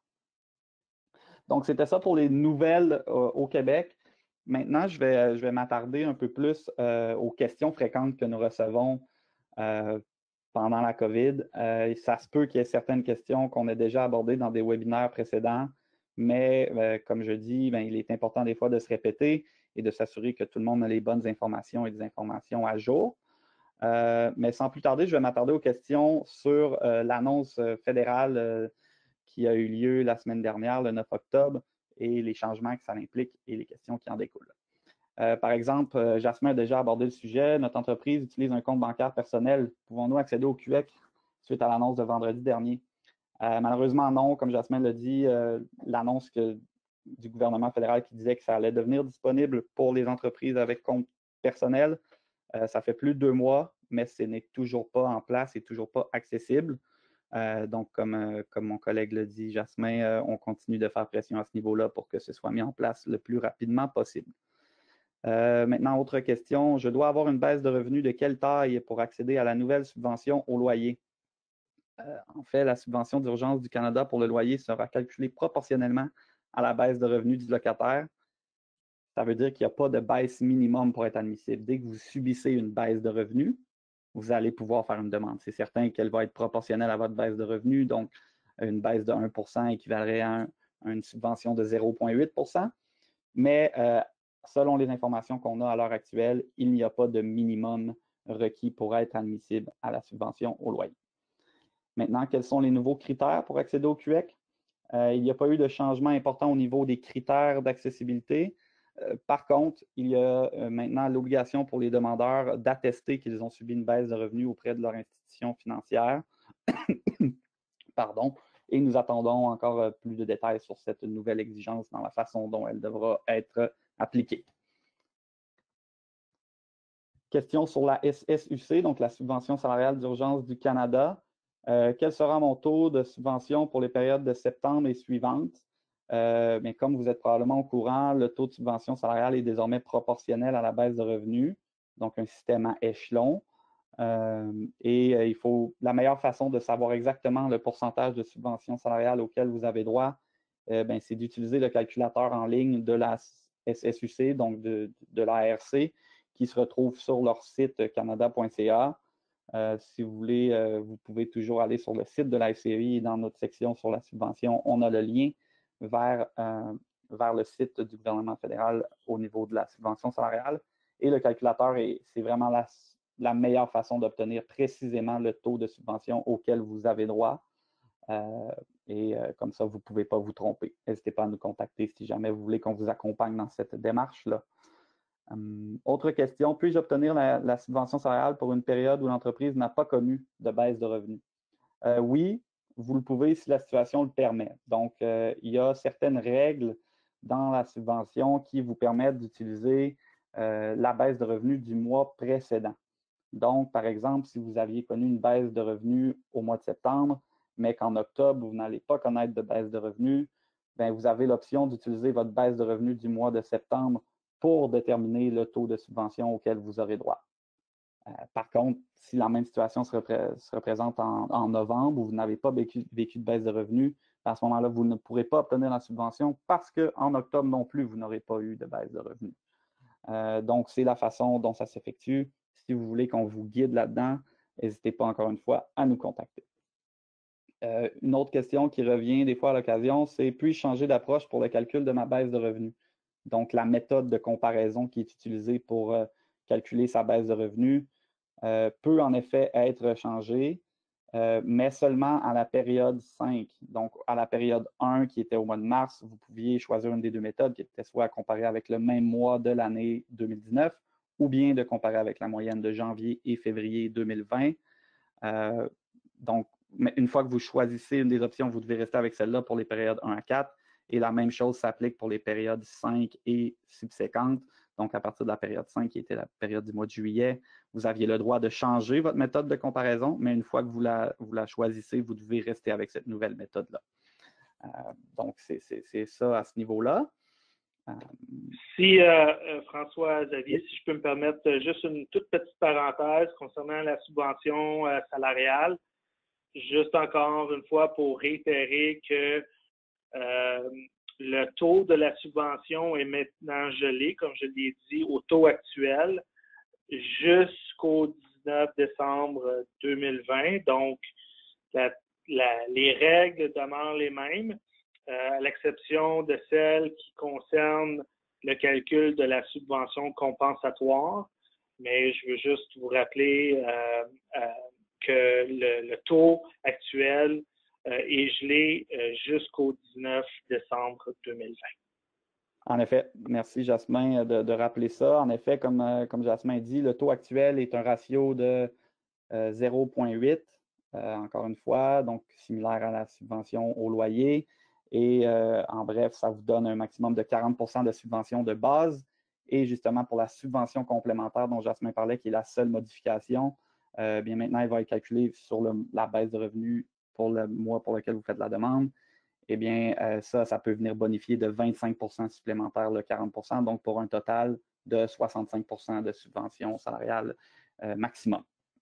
Donc, c'était ça pour les nouvelles euh, au Québec. Maintenant, je vais, je vais m'attarder un peu plus euh, aux questions fréquentes que nous recevons euh, pendant la COVID. Euh, ça se peut qu'il y ait certaines questions qu'on a déjà abordées dans des webinaires précédents, mais euh, comme je dis, bien, il est important des fois de se répéter et de s'assurer que tout le monde a les bonnes informations et des informations à jour. Euh, mais sans plus tarder, je vais m'attarder aux questions sur euh, l'annonce fédérale euh, qui a eu lieu la semaine dernière, le neuf octobre, et les changements que ça implique et les questions qui en découlent. Euh, par exemple, euh, Jasmin a déjà abordé le sujet. Notre entreprise utilise un compte bancaire personnel. Pouvons-nous accéder au Q E C suite à l'annonce de vendredi dernier? Euh, malheureusement, non. Comme Jasmin l'a dit, euh, l'annonce du gouvernement fédéral qui disait que ça allait devenir disponible pour les entreprises avec compte personnel, euh, ça fait plus de deux mois, mais ce n'est toujours pas en place et toujours pas accessible. Euh, donc, comme, euh, comme mon collègue le dit, Jasmin, euh, on continue de faire pression à ce niveau-là pour que ce soit mis en place le plus rapidement possible. Euh, maintenant, autre question. Je dois avoir une baisse de revenus de quelle taille pour accéder à la nouvelle subvention au loyer? Euh, en fait, la subvention d'urgence du Canada pour le loyer sera calculée proportionnellement à la baisse de revenus du locataire. Ça veut dire qu'il n'y a pas de baisse minimum pour être admissible. Dès que vous subissez une baisse de revenus, vous allez pouvoir faire une demande. C'est certain qu'elle va être proportionnelle à votre baisse de revenus, donc une baisse de un pour cent équivalerait à, un, à une subvention de zéro virgule huit pour cent. Mais euh, selon les informations qu'on a à l'heure actuelle, il n'y a pas de minimum requis pour être admissible à la subvention au loyer. Maintenant, quels sont les nouveaux critères pour accéder au Q E C? Euh, il n'y a pas eu de changement important au niveau des critères d'accessibilité. Euh, par contre, il y a euh, maintenant l'obligation pour les demandeurs d'attester qu'ils ont subi une baisse de revenus auprès de leur institution financière. Pardon. Et nous attendons encore euh, plus de détails sur cette nouvelle exigence dans la façon dont elle devra être appliquée. Question sur la S S U C, donc la subvention salariale d'urgence du Canada. Euh, quel sera mon taux de subvention pour les périodes de septembre et suivantes? Euh, mais comme vous êtes probablement au courant, le taux de subvention salariale est désormais proportionnel à la baisse de revenus, donc un système à échelon. Euh, et euh, il faut la meilleure façon de savoir exactement le pourcentage de subvention salariale auquel vous avez droit, euh, ben, c'est d'utiliser le calculateur en ligne de la S S U C, donc de, de l'A R C, qui se retrouve sur leur site canada point c a. Euh, si vous voulez, euh, vous pouvez toujours aller sur le site de la F C E I et dans notre section sur la subvention, on a le lien vers, euh, vers le site du gouvernement fédéral au niveau de la subvention salariale. Et le calculateur, c'est vraiment la, la meilleure façon d'obtenir précisément le taux de subvention auquel vous avez droit. Euh, et euh, comme ça, vous ne pouvez pas vous tromper. N'hésitez pas à nous contacter si jamais vous voulez qu'on vous accompagne dans cette démarche-là. Um, autre question, puis-je obtenir la, la subvention salariale pour une période où l'entreprise n'a pas connu de baisse de revenus? Euh, oui, vous le pouvez si la situation le permet. Donc, euh, il y a certaines règles dans la subvention qui vous permettent d'utiliser euh, la baisse de revenus du mois précédent. Donc, par exemple, si vous aviez connu une baisse de revenus au mois de septembre, mais qu'en octobre, vous n'allez pas connaître de baisse de revenus, bien, vous avez l'option d'utiliser votre baisse de revenus du mois de septembre pour déterminer le taux de subvention auquel vous aurez droit. Euh, par contre, si la même situation se, repré se représente en, en, novembre où vous n'avez pas vécu, vécu, de baisse de revenus, à ce moment-là, vous ne pourrez pas obtenir la subvention parce qu'en octobre non plus, vous n'aurez pas eu de baisse de revenus. Euh, donc, c'est la façon dont ça s'effectue. Si vous voulez qu'on vous guide là-dedans, n'hésitez pas encore une fois à nous contacter. Euh, une autre question qui revient des fois à l'occasion, c'est puis-je changer d'approche pour le calcul de ma baisse de revenus? Donc, la méthode de comparaison qui est utilisée pour euh, calculer sa baisse de revenus euh, peut en effet être changée, euh, mais seulement à la période cinq. Donc, à la période un qui était au mois de mars, vous pouviez choisir une des deux méthodes qui était soit à comparer avec le même mois de l'année deux mille dix-neuf ou bien de comparer avec la moyenne de janvier et février deux mille vingt. Euh, donc, une fois que vous choisissez une des options, vous devez rester avec celle-là pour les périodes un à quatre. Et la même chose s'applique pour les périodes cinq et subséquentes. Donc, à partir de la période cinq, qui était la période du mois de juillet, vous aviez le droit de changer votre méthode de comparaison, mais une fois que vous la, vous la choisissez, vous devez rester avec cette nouvelle méthode-là. Euh, donc, c'est ça à ce niveau-là. Euh... Si, euh, François Xavier, si je peux me permettre juste une toute petite parenthèse concernant la subvention euh, salariale, juste encore une fois pour réitérer que euh, le taux de la subvention est maintenant gelé, comme je l'ai dit, au taux actuel jusqu'au dix-neuf décembre deux mille vingt. Donc, la, la, les règles demeurent les mêmes, euh, à l'exception de celles qui concernent le calcul de la subvention compensatoire. Mais je veux juste vous rappeler euh, euh, que le, le taux actuel euh, est gelé euh, jusqu'au dix-neuf décembre deux mille vingt. En effet, merci Jasmin de, de rappeler ça. En effet, comme, euh, comme Jasmin dit, le taux actuel est un ratio de euh, zéro virgule huit, euh, encore une fois, donc similaire à la subvention au loyer. Et euh, en bref, ça vous donne un maximum de quarante pour cent de subvention de base. Et justement, pour la subvention complémentaire dont Jasmin parlait, qui est la seule modification, euh, bien maintenant, il va être calculé sur le, la baisse de revenus pour le mois pour lequel vous faites la demande. Eh bien, euh, ça, ça peut venir bonifier de vingt-cinq pour cent supplémentaire le quarante pour cent, donc pour un total de soixante-cinq pour cent de subvention salariale euh, maximum.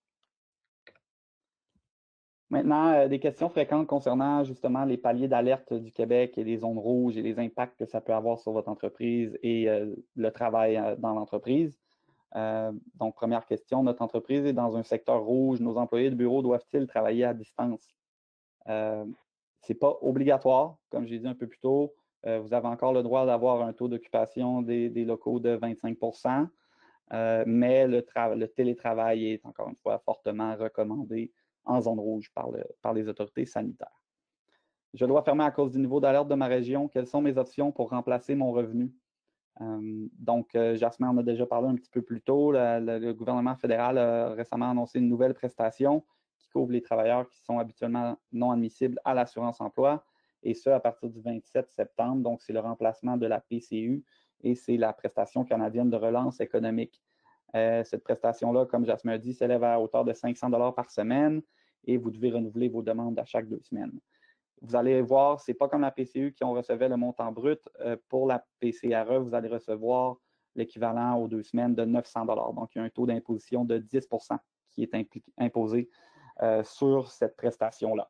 Maintenant, euh, des questions fréquentes concernant justement les paliers d'alerte du Québec et les zones rouges et les impacts que ça peut avoir sur votre entreprise et euh, le travail euh, dans l'entreprise. Euh, donc, première question, notre entreprise est dans un secteur rouge. Nos employés de bureau doivent-ils travailler à distance? Euh, Ce n'est pas obligatoire, comme j'ai dit un peu plus tôt. Euh, vous avez encore le droit d'avoir un taux d'occupation des, des locaux de vingt-cinq pour cent, euh, mais le, le télétravail est encore une fois fortement recommandé en zone rouge par, le, par les autorités sanitaires. Je dois fermer à cause du niveau d'alerte de ma région. Quelles sont mes options pour remplacer mon revenu? Euh, donc, euh, Jasmin en a déjà parlé un petit peu plus tôt. La, la, le gouvernement fédéral a récemment annoncé une nouvelle prestation qui couvre les travailleurs qui sont habituellement non admissibles à l'assurance emploi, et ce, à partir du vingt-sept septembre. Donc, c'est le remplacement de la P C U et c'est la prestation canadienne de relance économique. Euh, cette prestation-là, comme Jasmin a dit, s'élève à hauteur de cinq cents dollars par semaine et vous devez renouveler vos demandes à chaque deux semaines. Vous allez voir, ce n'est pas comme la P C U qui on recevait le montant brut. Euh, pour la P C R E, vous allez recevoir l'équivalent aux deux semaines de neuf cents dollars. Donc, il y a un taux d'imposition de dix pour cent qui est imposé euh, sur cette prestation-là.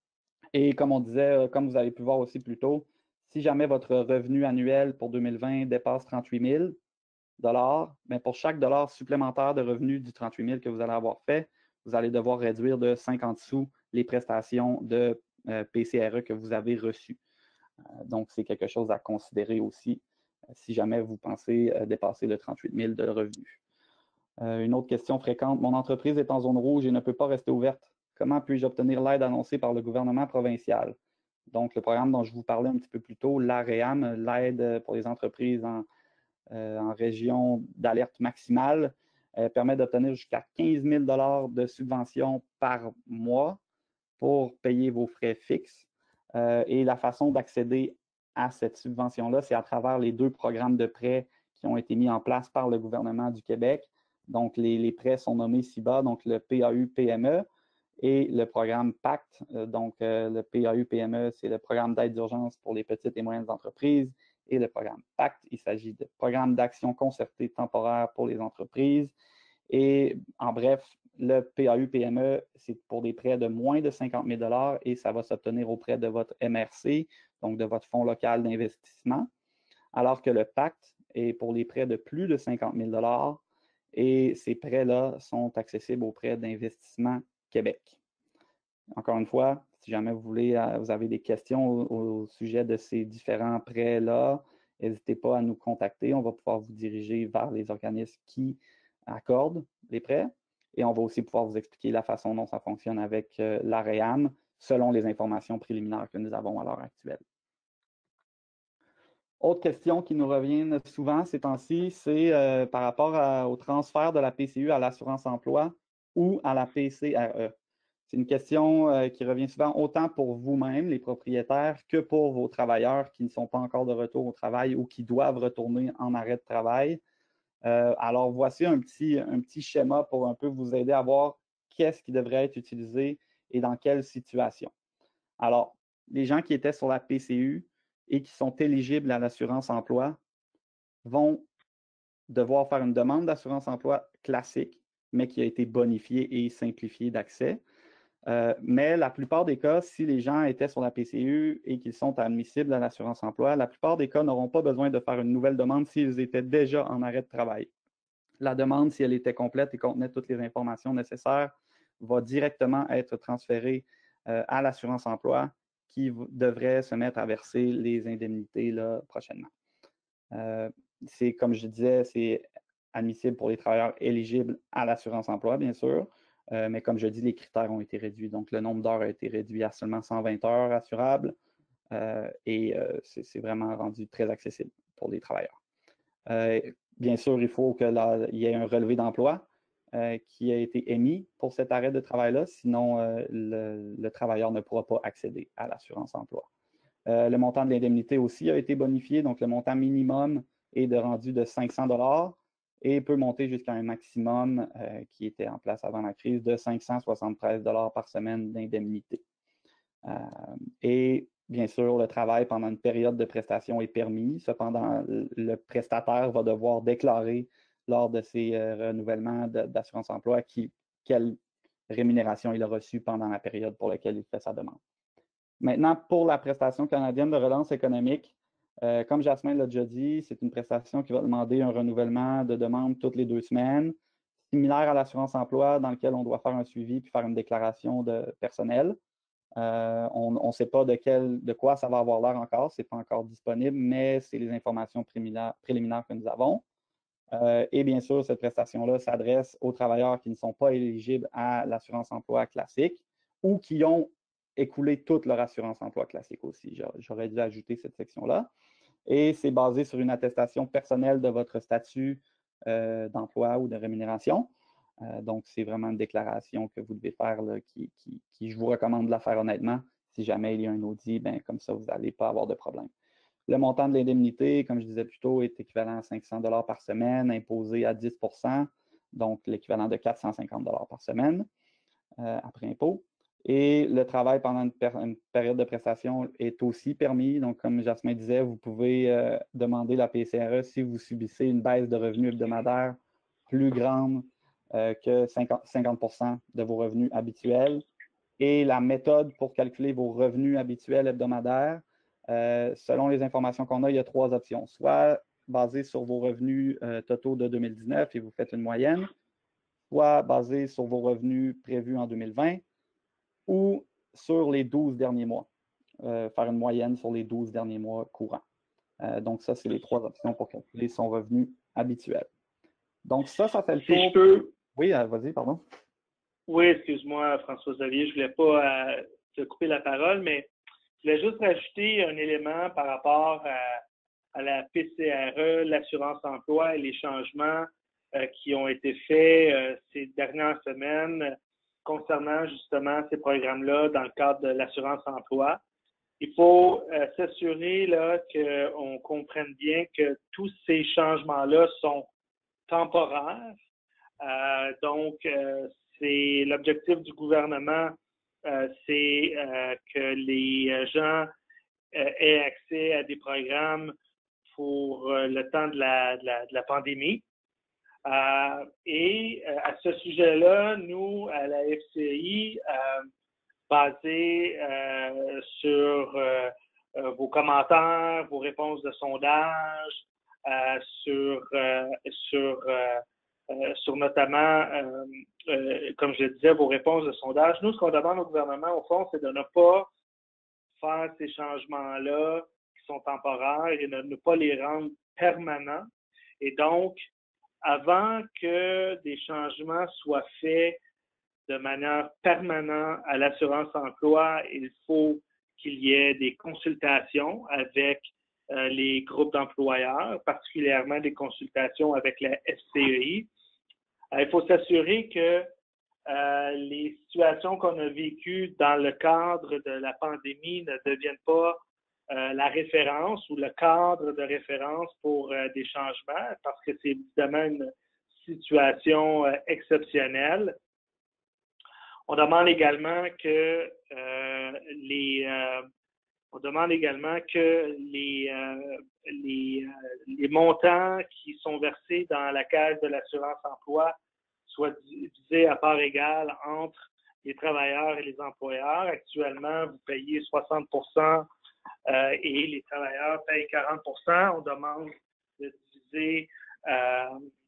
Et comme on disait, comme vous avez pu voir aussi plus tôt, si jamais votre revenu annuel pour deux mille vingt dépasse trente-huit mille dollars, bien pour chaque dollar supplémentaire de revenu du trente-huit mille que vous allez avoir fait, vous allez devoir réduire de cinquante sous les prestations de euh, P C R E que vous avez reçues. Euh, donc, c'est quelque chose à considérer aussi euh, si jamais vous pensez euh, dépasser le trente-huit mille de revenus. Euh, une autre question fréquente, mon entreprise est en zone rouge et ne peut pas rester ouverte. Comment puis-je obtenir l'aide annoncée par le gouvernement provincial? Donc, le programme dont je vous parlais un petit peu plus tôt, l'A R E A M, l'aide pour les entreprises en, euh, en région d'alerte maximale, euh, permet d'obtenir jusqu'à quinze mille dollars de subvention par mois pour payer vos frais fixes. Euh, et la façon d'accéder à cette subvention-là, c'est à travers les deux programmes de prêts qui ont été mis en place par le gouvernement du Québec. Donc, les, les prêts sont nommés ci-bas, donc le P A U P M E et le programme PACT. Euh, donc, euh, le P A U P M E, c'est le programme d'aide d'urgence pour les petites et moyennes entreprises. Et le programme PACT, il s'agit de programme d'action concertée temporaire pour les entreprises. Et en bref, le P A U P M E, c'est pour des prêts de moins de cinquante mille dollars et ça va s'obtenir auprès de votre M R C, donc de votre fonds local d'investissement, alors que le PACT est pour les prêts de plus de cinquante mille dollars et ces prêts-là sont accessibles auprès d'Investissement Québec. Encore une fois, si jamais vous voulez, vous avez des questions au, au sujet de ces différents prêts-là, n'hésitez pas à nous contacter. On va pouvoir vous diriger vers les organismes qui accordent les prêts et on va aussi pouvoir vous expliquer la façon dont ça fonctionne avec euh, l'A R E A M selon les informations préliminaires que nous avons à l'heure actuelle. Autre question qui nous revient souvent ces temps-ci, c'est euh, par rapport à, au transfert de la P C U à l'assurance-emploi ou à la P C R E. C'est une question euh, qui revient souvent autant pour vous-même, les propriétaires, que pour vos travailleurs qui ne sont pas encore de retour au travail ou qui doivent retourner en arrêt de travail. Euh, alors, voici un petit, un petit schéma pour un peu vous aider à voir qu'est-ce qui devrait être utilisé et dans quelle situation. Alors, les gens qui étaient sur la P C U et qui sont éligibles à l'assurance-emploi vont devoir faire une demande d'assurance-emploi classique, mais qui a été bonifiée et simplifiée d'accès. Euh, mais la plupart des cas, si les gens étaient sur la P C U et qu'ils sont admissibles à l'assurance-emploi, la plupart des cas n'auront pas besoin de faire une nouvelle demande s'ils étaient déjà en arrêt de travail. La demande, si elle était complète et contenait toutes les informations nécessaires, va directement être transférée euh, à l'assurance-emploi qui devrait se mettre à verser les indemnités là, prochainement. Euh, c'est, comme je disais, c'est admissible pour les travailleurs éligibles à l'assurance-emploi, bien sûr, euh, mais comme je dis, les critères ont été réduits. Donc, le nombre d'heures a été réduit à seulement cent vingt heures assurables euh, et euh, c'est, c'est vraiment rendu très accessible pour les travailleurs. Euh, bien sûr, il faut qu'il y ait un relevé d'emploi euh, qui a été émis pour cet arrêt de travail-là, sinon euh, le, le travailleur ne pourra pas accéder à l'assurance-emploi. Euh, le montant de l'indemnité aussi a été bonifié, donc le montant minimum est de rendu de cinq cents dollars et peut monter jusqu'à un maximum euh, qui était en place avant la crise de cinq cent soixante-treize dollars par semaine d'indemnité. Euh, et bien sûr, le travail pendant une période de prestation est permis. Cependant, le prestataire va devoir déclarer lors de ses euh, renouvellements d'assurance-emploi qui, quelle rémunération il a reçue pendant la période pour laquelle il fait sa demande. Maintenant, pour la prestation canadienne de relance économique, euh, comme Jasmin l'a déjà dit, c'est une prestation qui va demander un renouvellement de demande toutes les deux semaines, similaire à l'assurance-emploi dans lequel on doit faire un suivi puis faire une déclaration de personnel. Euh, on ne sait pas de, quel, de quoi ça va avoir l'air encore, ce n'est pas encore disponible, mais c'est les informations préliminaires, préliminaires que nous avons. Euh, et bien sûr, cette prestation-là s'adresse aux travailleurs qui ne sont pas éligibles à l'assurance-emploi classique ou qui ont écoulé toute leur assurance-emploi classique aussi. J'aurais dû ajouter cette section-là. Et c'est basé sur une attestation personnelle de votre statut euh, d'emploi ou de rémunération. Euh, donc, c'est vraiment une déclaration que vous devez faire, là, qui, qui, qui, je vous recommande de la faire honnêtement. Si jamais il y a un audit, ben, comme ça, vous n'allez pas avoir de problème. Le montant de l'indemnité, comme je disais plus tôt, est équivalent à cinq cents dollars par semaine, imposé à dix pour cent, donc l'équivalent de quatre cent cinquante dollars par semaine euh, après impôt. Et le travail pendant une, une, période de prestation est aussi permis. Donc, comme Jasmin disait, vous pouvez euh, demander la P C R E si vous subissez une baisse de revenus hebdomadaires plus grande euh, que cinquante pour cent de vos revenus habituels. Et la méthode pour calculer vos revenus habituels hebdomadaires, euh, selon les informations qu'on a, il y a trois options. Soit basé sur vos revenus euh, totaux de deux mille dix-neuf et vous faites une moyenne, soit basé sur vos revenus prévus en deux mille vingt, ou sur les douze derniers mois, euh, faire une moyenne sur les douze derniers mois courants. Euh, donc, ça, c'est les trois options pour calculer son revenu habituel. Donc, ça, ça fait le tour. Si je peux... Oui, euh, vas-y, pardon. Oui, excuse-moi, François-Xavier, je ne voulais pas euh, te couper la parole, mais je voulais juste rajouter un élément par rapport à, à la P C R E, l'assurance-emploi et les changements euh, qui ont été faits euh, ces dernières semaines concernant justement ces programmes-là dans le cadre de l'assurance-emploi. Il faut euh, s'assurer là qu'on comprenne bien que tous ces changements-là sont temporaires. Euh, donc, euh, c'est l'objectif du gouvernement, euh, c'est euh, que les gens euh, aient accès à des programmes pour euh, le temps de la, de la, de la pandémie. Euh, et euh, à ce sujet-là, nous, à la F C A I, euh, basé euh, sur euh, euh, vos commentaires, vos réponses de sondage, euh, sur, euh, sur, euh, euh, sur notamment, euh, euh, comme je le disais, vos réponses de sondage. Nous, ce qu'on demande au gouvernement, au fond, c'est de ne pas faire ces changements-là qui sont temporaires et de ne pas les rendre permanents. Et donc, avant que des changements soient faits de manière permanente à l'assurance-emploi, il faut qu'il y ait des consultations avec euh, les groupes d'employeurs, particulièrement des consultations avec la F C E I. Euh, il faut s'assurer que euh, les situations qu'on a vécues dans le cadre de la pandémie ne deviennent pas euh, la référence ou le cadre de référence pour euh, des changements, parce que c'est évidemment une situation euh, exceptionnelle. On demande également que euh, les euh, on demande également que les, euh, les, euh, les montants qui sont versés dans la caisse de l'assurance-emploi soient divisés à part égale entre les travailleurs et les employeurs. Actuellement, vous payez soixante pour cent euh, et les travailleurs payent quarante pour cent. On demande de diviser euh,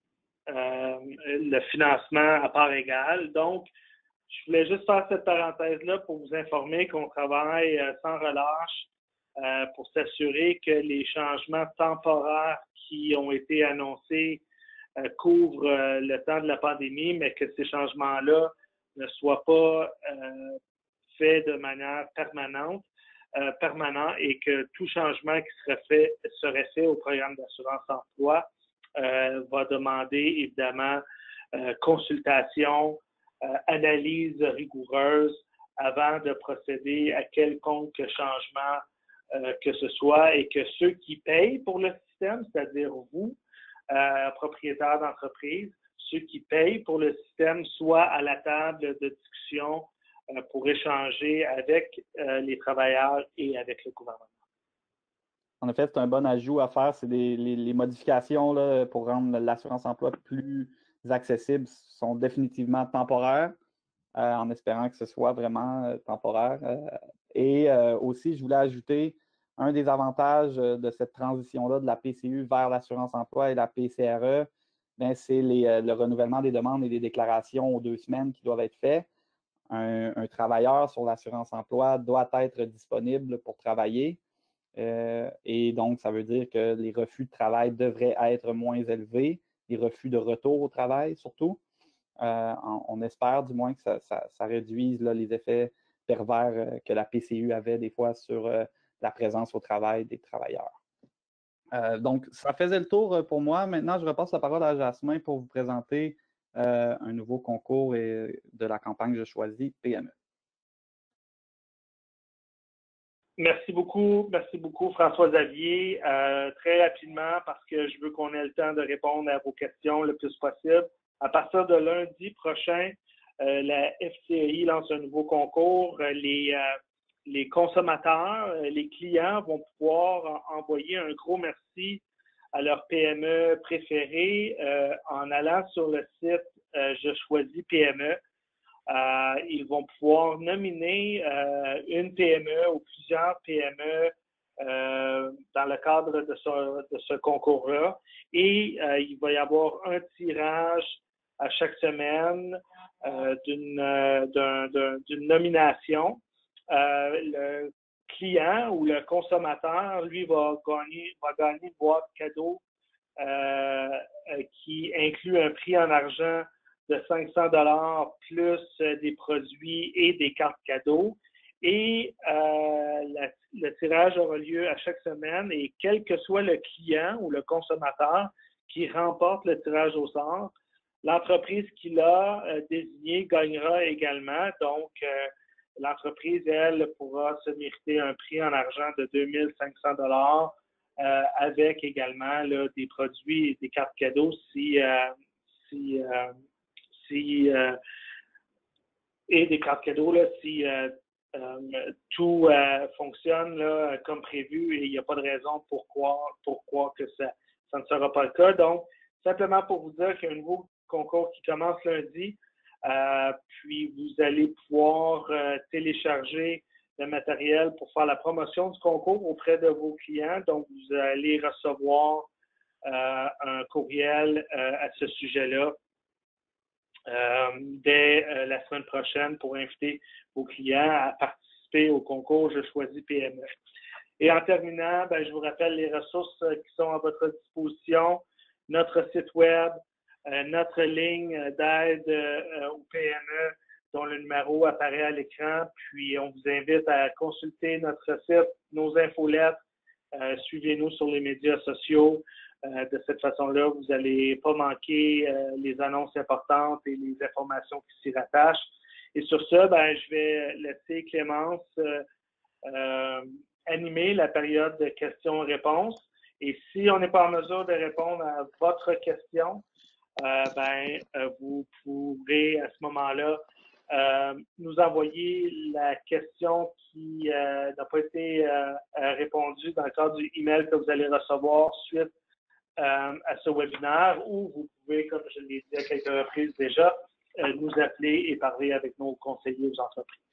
euh, le financement à part égale. Donc, je voulais juste faire cette parenthèse-là pour vous informer qu'on travaille euh, sans relâche euh, pour s'assurer que les changements temporaires qui ont été annoncés euh, couvrent euh, le temps de la pandémie, mais que ces changements-là ne soient pas euh, faits de manière permanente, euh, permanent et que tout changement qui serait fait serait fait au programme d'assurance-emploi euh, va demander évidemment euh, consultation, Euh, analyse rigoureuse avant de procéder à quelconque changement euh, que ce soit et que ceux qui payent pour le système, c'est-à-dire vous, euh, propriétaires d'entreprise, ceux qui payent pour le système soient à la table de discussion euh, pour échanger avec euh, les travailleurs et avec le gouvernement. En effet, c'est un bon ajout à faire. C'est des les, les modifications là, pour rendre l'assurance-emploi plus accessible sont définitivement temporaires, euh, en espérant que ce soit vraiment euh, temporaire. Euh, et euh, aussi, je voulais ajouter un des avantages de cette transition-là de la P C U vers l'assurance-emploi et la P C R E, bien, c'est les, euh, le renouvellement des demandes et des déclarations aux deux semaines qui doivent être faits. Un, un travailleur sur l'assurance-emploi doit être disponible pour travailler. Euh, et donc, ça veut dire que les refus de travail devraient être moins élevés, les refus de retour au travail surtout. Euh, on, on espère du moins que ça, ça, ça réduise là, les effets pervers euh, que la P C U avait des fois sur euh, la présence au travail des travailleurs. Euh, donc, ça faisait le tour pour moi. Maintenant, je repasse la parole à Jasmin pour vous présenter euh, un nouveau concours et, de la campagne Je choisis P M E. Merci beaucoup, merci beaucoup François-Xavier. Euh, très rapidement, parce que je veux qu'on ait le temps de répondre à vos questions le plus possible. À partir de lundi prochain, euh, la F C A I lance un nouveau concours. Les, euh, les consommateurs, les clients vont pouvoir envoyer un gros merci à leur P M E préférée euh, en allant sur le site euh, Je choisis P M E. Euh, ils vont pouvoir nominer euh, une P M E ou plusieurs P M E euh, dans le cadre de ce, de ce concours-là. Et euh, il va y avoir un tirage à chaque semaine euh, d'une, euh, d'un, d'un, d'une nomination. Euh, le client ou le consommateur, lui, va gagner, va gagner une boîte cadeau euh, qui inclut un prix en argent de cinq cents dollars plus euh, des produits et des cartes cadeaux. Et euh, la, le tirage aura lieu à chaque semaine et quel que soit le client ou le consommateur qui remporte le tirage au sort, L'entreprise qui l'a euh, désigné gagnera également. Donc, euh, l'entreprise, elle, pourra se mériter un prix en argent de deux mille cinq cents dollars euh, avec également là, des produits et des cartes cadeaux si, euh, si, euh, si euh, et des cartes cadeaux là, si euh, euh, tout euh, fonctionne là, comme prévu et il n'y a pas de raison pourquoi, pourquoi que ça, ça ne sera pas le cas. Donc, simplement pour vous dire qu'il y a un nouveau concours qui commence lundi, euh, puis vous allez pouvoir euh, télécharger le matériel pour faire la promotion du concours auprès de vos clients. Donc, vous allez recevoir euh, un courriel euh, à ce sujet-là Euh, dès euh, la semaine prochaine pour inviter vos clients à participer au concours Je choisis P M E. Et en terminant, ben, je vous rappelle les ressources euh, qui sont à votre disposition, notre site web, euh, notre ligne d'aide euh, au P M E dont le numéro apparaît à l'écran. Puis on vous invite à consulter notre site, nos infolettes, euh, suivez-nous sur les médias sociaux. Euh, de cette façon-là, vous n'allez pas manquer euh, les annonces importantes et les informations qui s'y rattachent. Et sur ce, ben, je vais laisser Clémence euh, euh, animer la période de questions-réponses. Et si on n'est pas en mesure de répondre à votre question, euh, ben, euh, vous pourrez à ce moment-là euh, nous envoyer la question qui euh, n'a pas été euh, répondue dans le cadre du email que vous allez recevoir suite Euh, à ce webinaire où vous pouvez, comme je l'ai dit à quelques reprises déjà, euh, nous appeler et parler avec nos conseillers aux entreprises.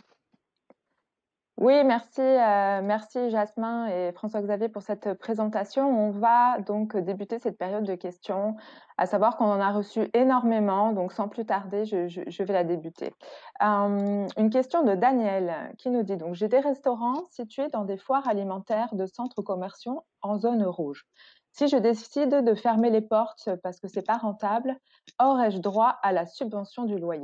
Oui, merci, euh, merci Jasmin et François-Xavier pour cette présentation. On va donc débuter cette période de questions, à savoir qu'on en a reçu énormément, donc sans plus tarder, je, je, je vais la débuter. Euh, une question de Daniel qui nous dit donc « J'ai des restaurants situés dans des foires alimentaires de centres commerciaux en zone rouge. Si je décide de fermer les portes parce que c'est pas rentable, aurais-je droit à la subvention du loyer ?»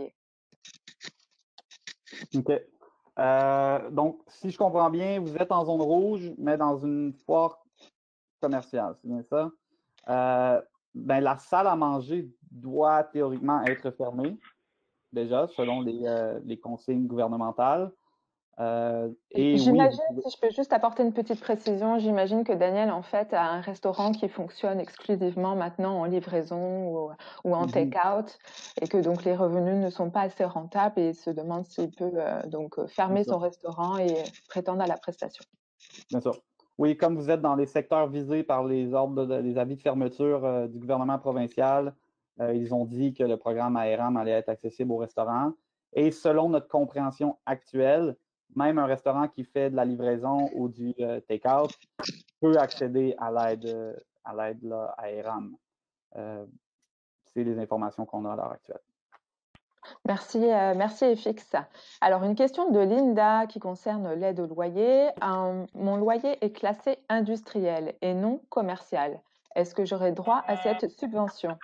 OK. Euh, donc, si je comprends bien, vous êtes en zone rouge, mais dans une foire commerciale, c'est bien ça? Euh, ben, la salle à manger doit théoriquement être fermée, déjà, selon les, euh, les consignes gouvernementales. Euh, et oui, vous J'imagine, pouvez... si je peux juste apporter une petite précision, j'imagine que Daniel, en fait, a un restaurant qui fonctionne exclusivement maintenant en livraison ou, ou en Mhm. take-out et que donc les revenus ne sont pas assez rentables et il se demande s'il peut euh, donc fermer son restaurant et prétendre à la prestation. Bien sûr. Oui, comme vous êtes dans les secteurs visés par les ordres, de, les avis de fermeture euh, du gouvernement provincial, euh, ils ont dit que le programme A R A M allait être accessible aux restaurants. Et selon notre compréhension actuelle, même un restaurant qui fait de la livraison ou du euh, take-out peut accéder à l'aide euh, à l'aide là, A R A M. Euh, c'est les informations qu'on a à l'heure actuelle. Merci, euh, merci F X. Alors, une question de Linda qui concerne l'aide au loyer. Euh, mon loyer est classé industriel et non commercial. Est-ce que j'aurai droit à cette subvention?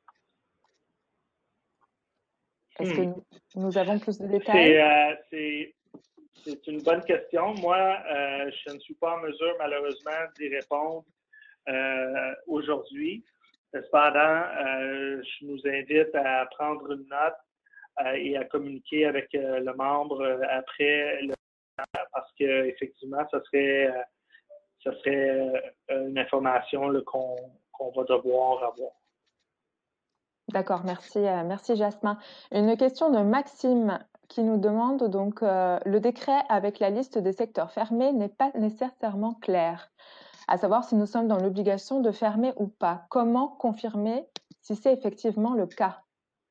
Est-ce que Hmm. nous, nous avons plus de détails? C'est euh, une bonne question. Moi, euh, je ne suis pas en mesure, malheureusement, d'y répondre euh, aujourd'hui. Cependant, euh, je nous invite à prendre une note euh, et à communiquer avec euh, le membre euh, après, le, parce que effectivement, ça serait, euh, ça serait euh, une information qu'on qu'on va devoir avoir. D'accord, merci, euh, merci Jasmin. Une question de Maxime qui nous demande donc euh, le décret avec la liste des secteurs fermés n'est pas nécessairement clair, à savoir si nous sommes dans l'obligation de fermer ou pas. Comment confirmer si c'est effectivement le cas?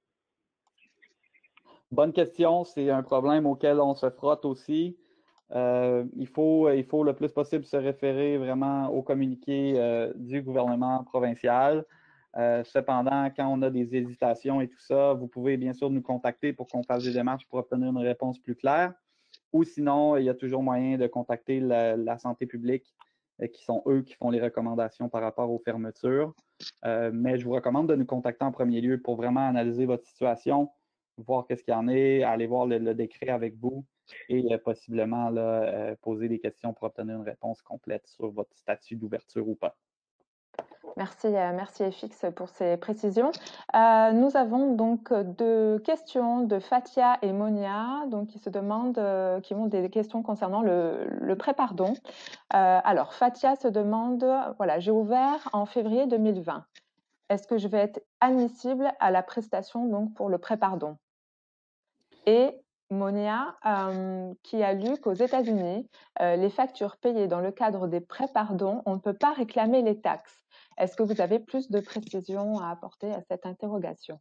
Bonne question, c'est un problème auquel on se frotte aussi. Euh, il faut, il faut le plus possible se référer vraiment au communiqué euh, du gouvernement provincial. Euh, cependant, quand on a des hésitations et tout ça, vous pouvez bien sûr nous contacter pour qu'on fasse des démarches pour obtenir une réponse plus claire. Ou sinon, il y a toujours moyen de contacter la, la santé publique, euh, qui sont eux qui font les recommandations par rapport aux fermetures. Euh, mais je vous recommande de nous contacter en premier lieu pour vraiment analyser votre situation, voir qu'est-ce qu'il y en est, aller voir le, le décret avec vous et euh, possiblement là, euh, poser des questions pour obtenir une réponse complète sur votre statut d'ouverture ou pas. Merci, euh, merci F X pour ces précisions. Euh, nous avons donc deux questions de Fatia et Monia, donc qui se demandent, euh, qui ont des questions concernant le, le prêt pardon. Euh, alors Fatia se demande, voilà, j'ai ouvert en février deux mille vingt. Est-ce que je vais être admissible à la prestation donc pour le prêt pardon? Et Monia, euh, qui a lu qu'aux États-Unis, euh, les factures payées dans le cadre des prêts pardon, on ne peut pas réclamer les taxes. Est-ce que vous avez plus de précisions à apporter à cette interrogation?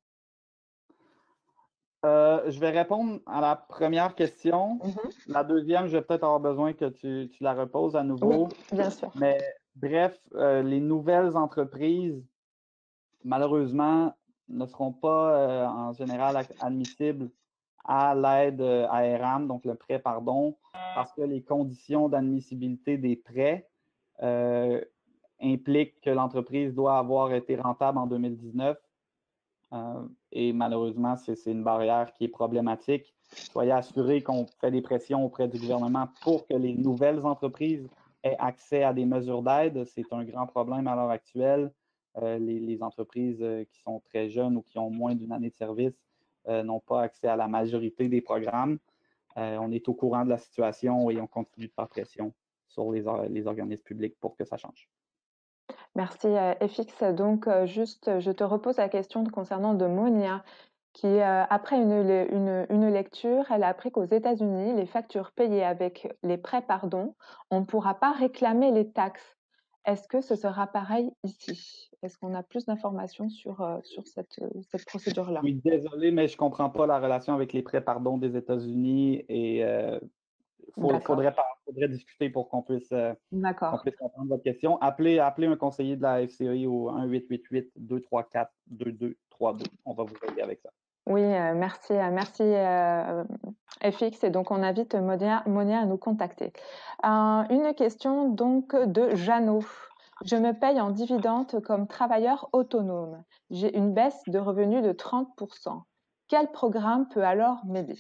Euh, je vais répondre à la première question. Mhm. La deuxième, je vais peut-être avoir besoin que tu, tu la reposes à nouveau. Oui, bien sûr. Mais bref, euh, les nouvelles entreprises, malheureusement, ne seront pas euh, en général admissibles à l'aide euh, A R A M, donc le prêt pardon, parce que les conditions d'admissibilité des prêts euh, impliquent que l'entreprise doit avoir été rentable en deux mille dix-neuf. Euh, et malheureusement, c'est une barrière qui est problématique. Soyez assurés qu'on fait des pressions auprès du gouvernement pour que les nouvelles entreprises aient accès à des mesures d'aide. C'est un grand problème à l'heure actuelle. Euh, les, les, entreprises euh, qui sont très jeunes ou qui ont moins d'une année de service euh, n'ont pas accès à la majorité des programmes. Euh, on est au courant de la situation et on continue de faire pression sur les, les organismes publics pour que ça change. Merci F X. Donc, juste, je te repose la question concernant de Monia, qui, euh, après une, une, une lecture, elle a appris qu'aux États-Unis, les factures payées avec les prêts pardon, on ne pourra pas réclamer les taxes. Est-ce que ce sera pareil ici? Est-ce qu'on a plus d'informations sur, euh, sur cette, cette procédure-là? Oui, désolé, mais je ne comprends pas la relation avec les prêts pardon des États-Unis et euh, il faudrait, faudrait discuter pour qu'on puisse, euh, qu'on puisse comprendre votre question. Appelez, appelez un conseiller de la F C E I au un huit huit huit, deux trois quatre, deux deux trois deux. On va vous aider avec ça. Oui, euh, merci, euh, merci euh, F X. Et donc, on invite Monia, Monia à nous contacter. Euh, une question donc de Jeannot. Je me paye en dividende comme travailleur autonome. J'ai une baisse de revenus de trente pour cent. Quel programme peut alors m'aider?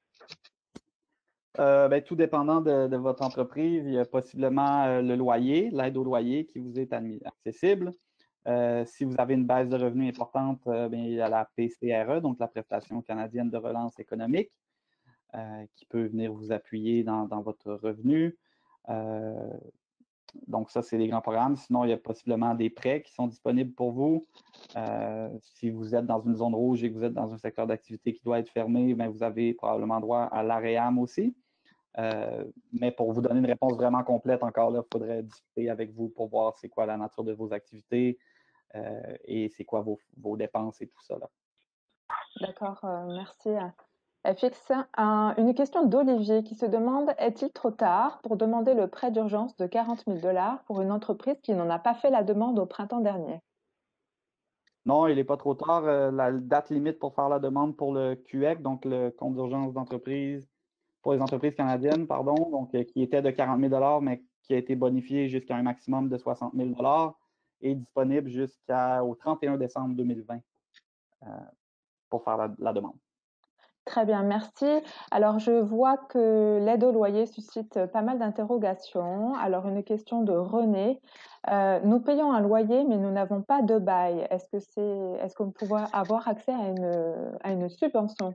Euh, ben, tout dépendant de, de votre entreprise, il y a possiblement euh, le loyer, l'aide au loyer qui vous est accessible. Euh, si vous avez une baisse de revenus importante, euh, bien, il y a la P C R E, donc la prestation canadienne de relance économique, euh, qui peut venir vous appuyer dans, dans votre revenu. Euh, donc, ça, c'est les grands programmes. Sinon, il y a possiblement des prêts qui sont disponibles pour vous. Euh, si vous êtes dans une zone rouge et que vous êtes dans un secteur d'activité qui doit être fermé, bien, vous avez probablement droit à l'A R E A M aussi. Euh, mais pour vous donner une réponse vraiment complète, encore là, il faudrait discuter avec vous pour voir c'est quoi la nature de vos activités euh, et c'est quoi vos, vos dépenses et tout ça. D'accord, euh, merci. F X, un, une question d'Olivier qui se demande, est-il trop tard pour demander le prêt d'urgence de quarante mille dollars pour une entreprise qui n'en a pas fait la demande au printemps dernier? Non, il n'est pas trop tard. Euh, la date limite pour faire la demande pour le Q E C, donc le compte d'urgence d'entreprise, pour les entreprises canadiennes, pardon, donc euh, qui était de quarante mille dollars, mais qui a été bonifié jusqu'à un maximum de soixante mille dollars, est disponible jusqu'au trente et un décembre deux mille vingt euh, pour faire la, la demande. Très bien, merci. Alors, je vois que l'aide au loyer suscite pas mal d'interrogations. Alors, une question de René. Euh, nous payons un loyer, mais nous n'avons pas de bail. Est-ce que c'est, est-ce qu'on peut avoir accès à une, à une subvention?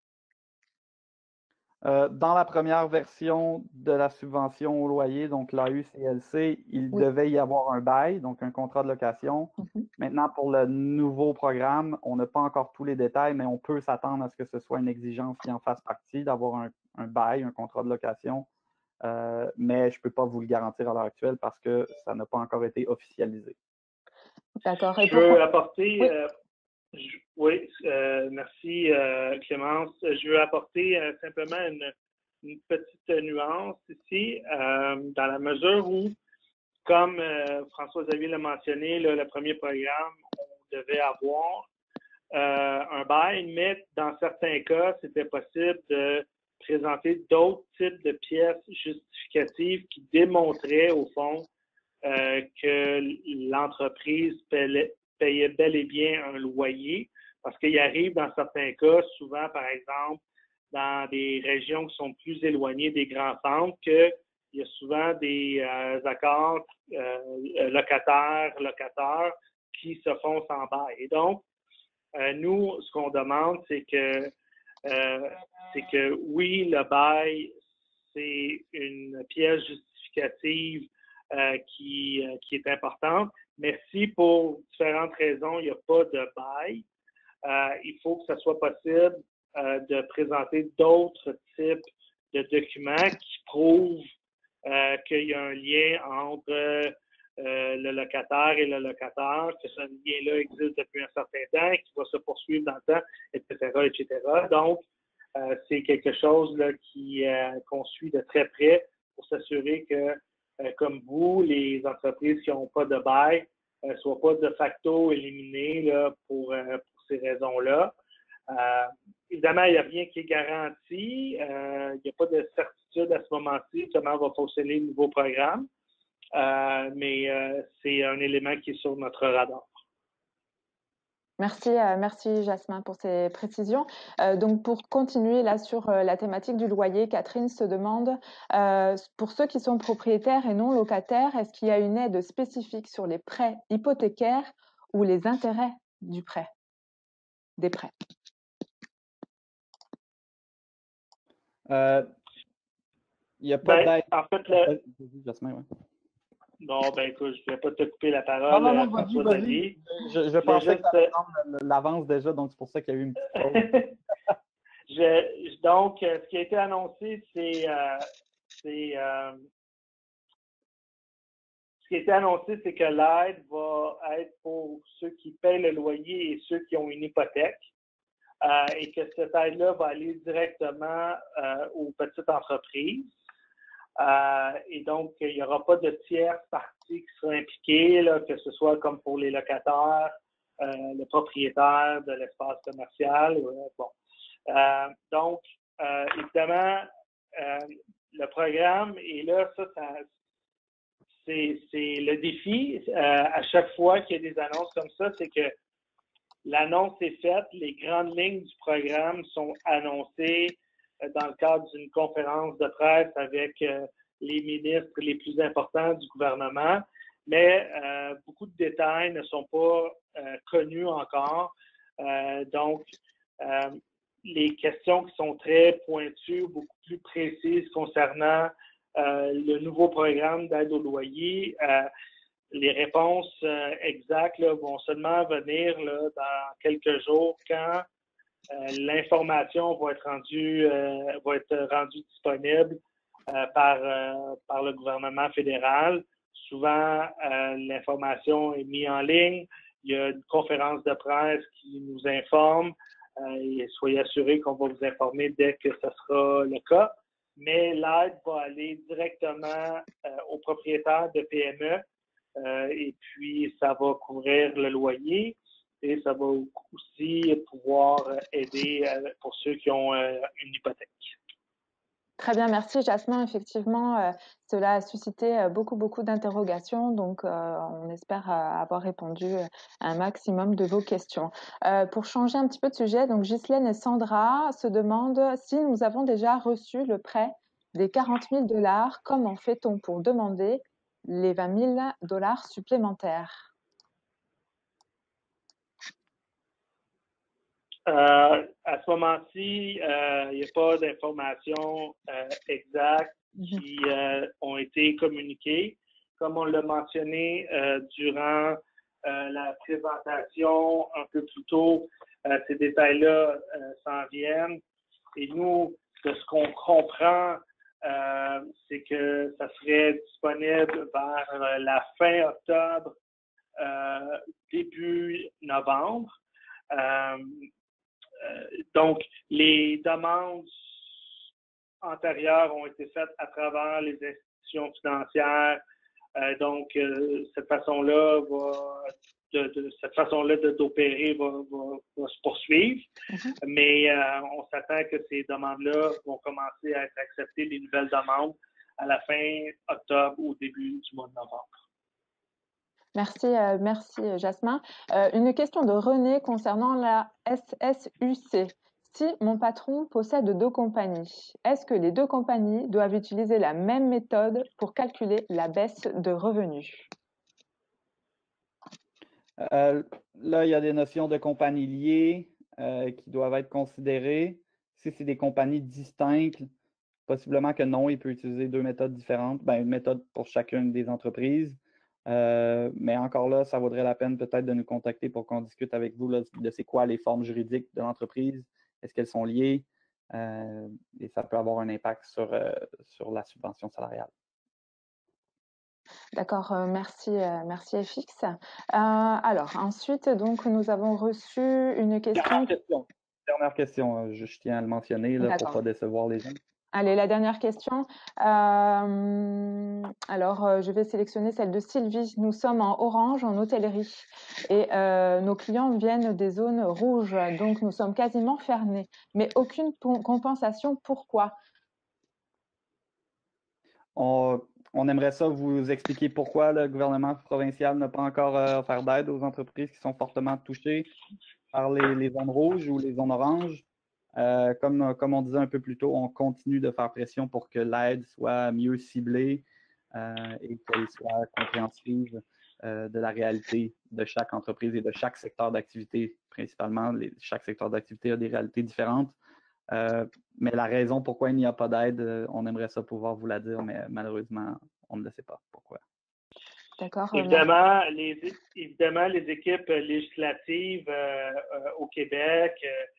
Euh, dans la première version de la subvention au loyer, donc l'A U C L C, il oui. devait y avoir un bail, donc un contrat de location. Mm-hmm. Maintenant, pour le nouveau programme, on n'a pas encore tous les détails, mais on peut s'attendre à ce que ce soit une exigence qui en fasse partie, d'avoir un, un bail, un contrat de location. Euh, mais je ne peux pas vous le garantir à l'heure actuelle parce que ça n'a pas encore été officialisé. D'accord. Je veux apporter... Oui. Euh... Je, oui, euh, merci euh, Clémence. Je veux apporter euh, simplement une, une petite nuance ici, euh, dans la mesure où, comme euh, François-Xavier l'a mentionné, là, le premier programme, on devait avoir euh, un bail, mais dans certains cas, c'était possible de présenter d'autres types de pièces justificatives qui démontraient, au fond, euh, que l'entreprise payait payait bel et bien un loyer, parce qu'il arrive dans certains cas, souvent, par exemple, dans des régions qui sont plus éloignées des grands centres, que il y a souvent des euh, accords euh, locataires-locateurs qui se font sans bail. Et donc, euh, nous, ce qu'on demande, c'est que, euh, c'est que oui, le bail, c'est une pièce justificative euh, qui, euh, qui est importante, mais si pour différentes raisons, il n'y a pas de bail, euh, il faut que ce soit possible euh, de présenter d'autres types de documents qui prouvent euh, qu'il y a un lien entre euh, le locataire et le locataire, que ce lien-là existe depuis un certain temps, qui va se poursuivre dans le temps, et cetera, et cetera. Donc, euh, c'est quelque chose là, qui, euh, qu'on suit de très près pour s'assurer que, euh, comme vous, les entreprises qui n'ont pas de bail ne euh, soient pas de facto éliminées là, pour, euh, pour ces raisons-là. Euh, évidemment, il n'y a rien qui est garanti. Euh, il n'y a pas de certitude à ce moment-ci comment va fonctionner le nouveau programme. Euh, mais euh, c'est un élément qui est sur notre radar. Merci, euh, merci Jasmin pour ces précisions. Euh, donc pour continuer là sur euh, la thématique du loyer, Catherine se demande, euh, pour ceux qui sont propriétaires et non locataires, est-ce qu'il y a une aide spécifique sur les prêts hypothécaires ou les intérêts du prêt, des prêts? Euh, il n'y a pas Ben, d'aide. en fait, le... Jasmin, ouais. Non, ben écoute, je ne vais pas te couper la parole, non, non, non, François vas-y, Xavier. vas-y. Je, je, je pensais juste... que tu allais l'avance déjà, donc c'est pour ça qu'il y a eu une petite pause. je, donc, ce qui a été annoncé, c'est... Euh, c'est euh, ce qui a été annoncé, c'est que l'aide va être pour ceux qui paient le loyer et ceux qui ont une hypothèque. Euh, et que cette aide-là va aller directement euh, aux petites entreprises. Euh, et donc, il n'y aura pas de tierces parties qui seront impliquées, là, que ce soit comme pour les locataires, euh, le propriétaire de l'espace commercial. Euh, bon. Euh, donc, euh, évidemment, euh, le programme, et là, ça, ça c'est, c'est le défi. Euh, à chaque fois qu'il y a des annonces comme ça, c'est que l'annonce est faite, les grandes lignes du programme sont annoncées dans le cadre d'une conférence de presse avec euh, les ministres les plus importants du gouvernement, mais euh, beaucoup de détails ne sont pas euh, connus encore. Euh, donc, euh, les questions qui sont très pointues, beaucoup plus précises concernant euh, le nouveau programme d'aide au loyer, euh, les réponses euh, exactes là, vont seulement venir là, dans quelques jours quand euh, l'information va être rendue euh, va être rendue disponible euh, par, euh, par le gouvernement fédéral. Souvent, euh, l'information est mise en ligne. Il y a une conférence de presse qui nous informe euh, et soyez assurés qu'on va vous informer dès que ce sera le cas. Mais l'aide va aller directement euh, aux propriétaires de P M E. Euh, et puis, ça va couvrir le loyer et ça va aussi pouvoir aider euh, pour ceux qui ont euh, une hypothèque. Très bien, merci Jasmin. Effectivement, euh, cela a suscité euh, beaucoup, beaucoup d'interrogations. Donc, euh, on espère euh, avoir répondu à un maximum de vos questions. Euh, pour changer un petit peu de sujet, donc Ghislaine et Sandra se demandent si nous avons déjà reçu le prêt des quarante mille dollars. Comment fait-on pour demander les vingt mille dollars supplémentaires? Euh, à ce moment-ci, il euh, n'y a pas d'informations euh, exactes qui euh, ont été communiquées. Comme on l'a mentionné euh, durant euh, la présentation un peu plus tôt, euh, ces détails-là euh, s'en viennent. Et nous, de ce qu'on comprend, euh, c'est que ça serait disponible vers la fin octobre, euh, début novembre. Euh, Euh, donc, les demandes antérieures ont été faites à travers les institutions financières. Euh, donc, euh, cette façon-là va, de, de, cette façon-là de, d'opérer va, va, va se poursuivre. Mm-hmm. Mais euh, on s'attend que ces demandes-là vont commencer à être acceptées, les nouvelles demandes, à la fin octobre ou au début du mois de novembre. Merci, euh, merci Jasmin. Euh, une question de René concernant la S S U C. Si mon patron possède deux compagnies, est-ce que les deux compagnies doivent utiliser la même méthode pour calculer la baisse de revenus? Euh, là, il y a des notions de compagnies liées euh, qui doivent être considérées. Si c'est des compagnies distinctes, possiblement que non, il peut utiliser deux méthodes différentes, ben, une méthode pour chacune des entreprises. Euh, mais encore là, ça vaudrait la peine peut-être de nous contacter pour qu'on discute avec vous là, de c'est quoi les formes juridiques de l'entreprise, est-ce qu'elles sont liées, euh, et ça peut avoir un impact sur, euh, sur la subvention salariale. D'accord, euh, merci, euh, merci F X. Euh, alors, ensuite, donc, nous avons reçu une question. Dernière question, Dernière question je, je tiens à le mentionner là, pour ne pas décevoir les gens. Allez, la dernière question. Euh, alors, euh, je vais sélectionner celle de Sylvie. Nous sommes en orange, en hôtellerie, et euh, nos clients viennent des zones rouges, donc nous sommes quasiment fermés, mais aucune compensation. Pourquoi? On, on aimerait ça vous expliquer pourquoi le gouvernement provincial n'a pas encore euh, offert d'aide aux entreprises qui sont fortement touchées par les, les zones rouges ou les zones oranges. Euh, comme, comme on disait un peu plus tôt, on continue de faire pression pour que l'aide soit mieux ciblée euh, et qu'elle soit compréhensive euh, de la réalité de chaque entreprise et de chaque secteur d'activité. Principalement, les, chaque secteur d'activité a des réalités différentes. Euh, mais la raison pourquoi il n'y a pas d'aide, on aimerait ça pouvoir vous la dire, mais malheureusement, on ne le sait pas pourquoi. D'accord. Évidemment, les, évidemment, les équipes législatives euh, euh, au Québec,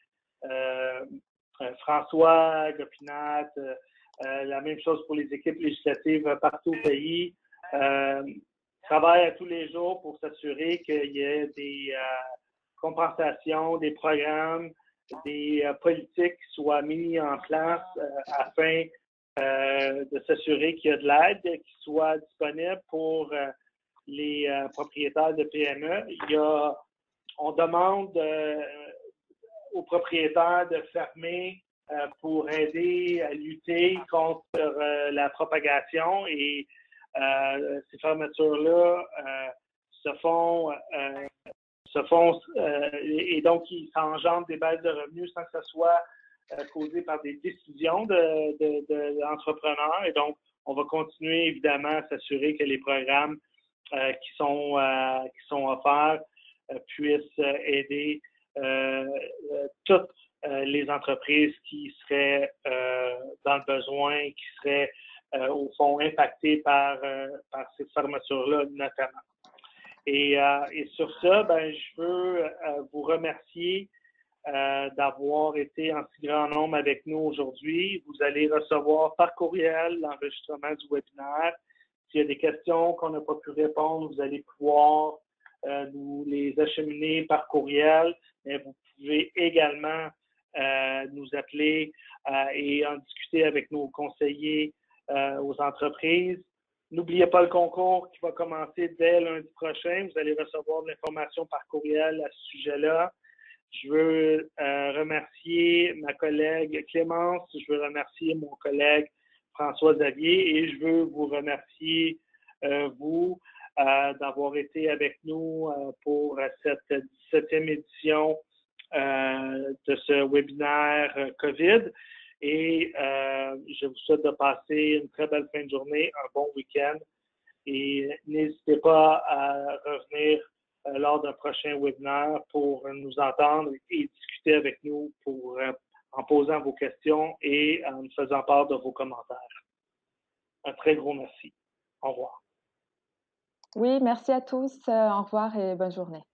euh, euh, François, Gopinath, euh, euh, la même chose pour les équipes législatives partout au pays, euh, travaillent à tous les jours pour s'assurer qu'il y ait des euh, compensations, des programmes, des euh, politiques qui soient mis en place euh, afin euh, de s'assurer qu'il y a de l'aide qui soit disponible pour euh, les euh, propriétaires de P M E. Il y a, on demande euh, aux propriétaires de fermer euh, pour aider à lutter contre euh, la propagation et euh, ces fermetures-là euh, se font euh, se font euh, et donc ils s'engendrent des baisses de revenus sans que ce soit euh, causé par des décisions de, de, de, d'entrepreneurs. Et donc, on va continuer évidemment à s'assurer que les programmes euh, qui sont euh, qui sont offerts euh, puissent aider euh, toutes euh, les entreprises qui seraient euh, dans le besoin, qui seraient euh, au fond impactées par, euh, par ces fermetures-là notamment. Et, euh, et sur ça, ben, je veux euh, vous remercier euh, d'avoir été en si grand nombre avec nous aujourd'hui. Vous allez recevoir par courriel l'enregistrement du webinaire. S'il y a des questions qu'on n'a pas pu répondre, vous allez pouvoir euh, nous les acheminer par courriel. Mais vous pouvez également euh, nous appeler euh, et en discuter avec nos conseillers euh, aux entreprises. N'oubliez pas le concours qui va commencer dès lundi prochain. Vous allez recevoir de l'information par courriel à ce sujet-là. Je veux euh, remercier ma collègue Clémence, je veux remercier mon collègue François-Xavier et je veux vous remercier, euh, vous, euh, d'avoir été avec nous euh, pour cette dix-septième édition euh, de ce webinaire euh, COVID. Et euh, je vous souhaite de passer une très belle fin de journée, un bon week-end. Et n'hésitez pas à revenir euh, lors d'un prochain webinaire pour nous entendre et discuter avec nous pour, euh, en posant vos questions et en nous faisant part de vos commentaires. Un très gros merci. Au revoir. Oui, merci à tous. Au revoir et bonne journée.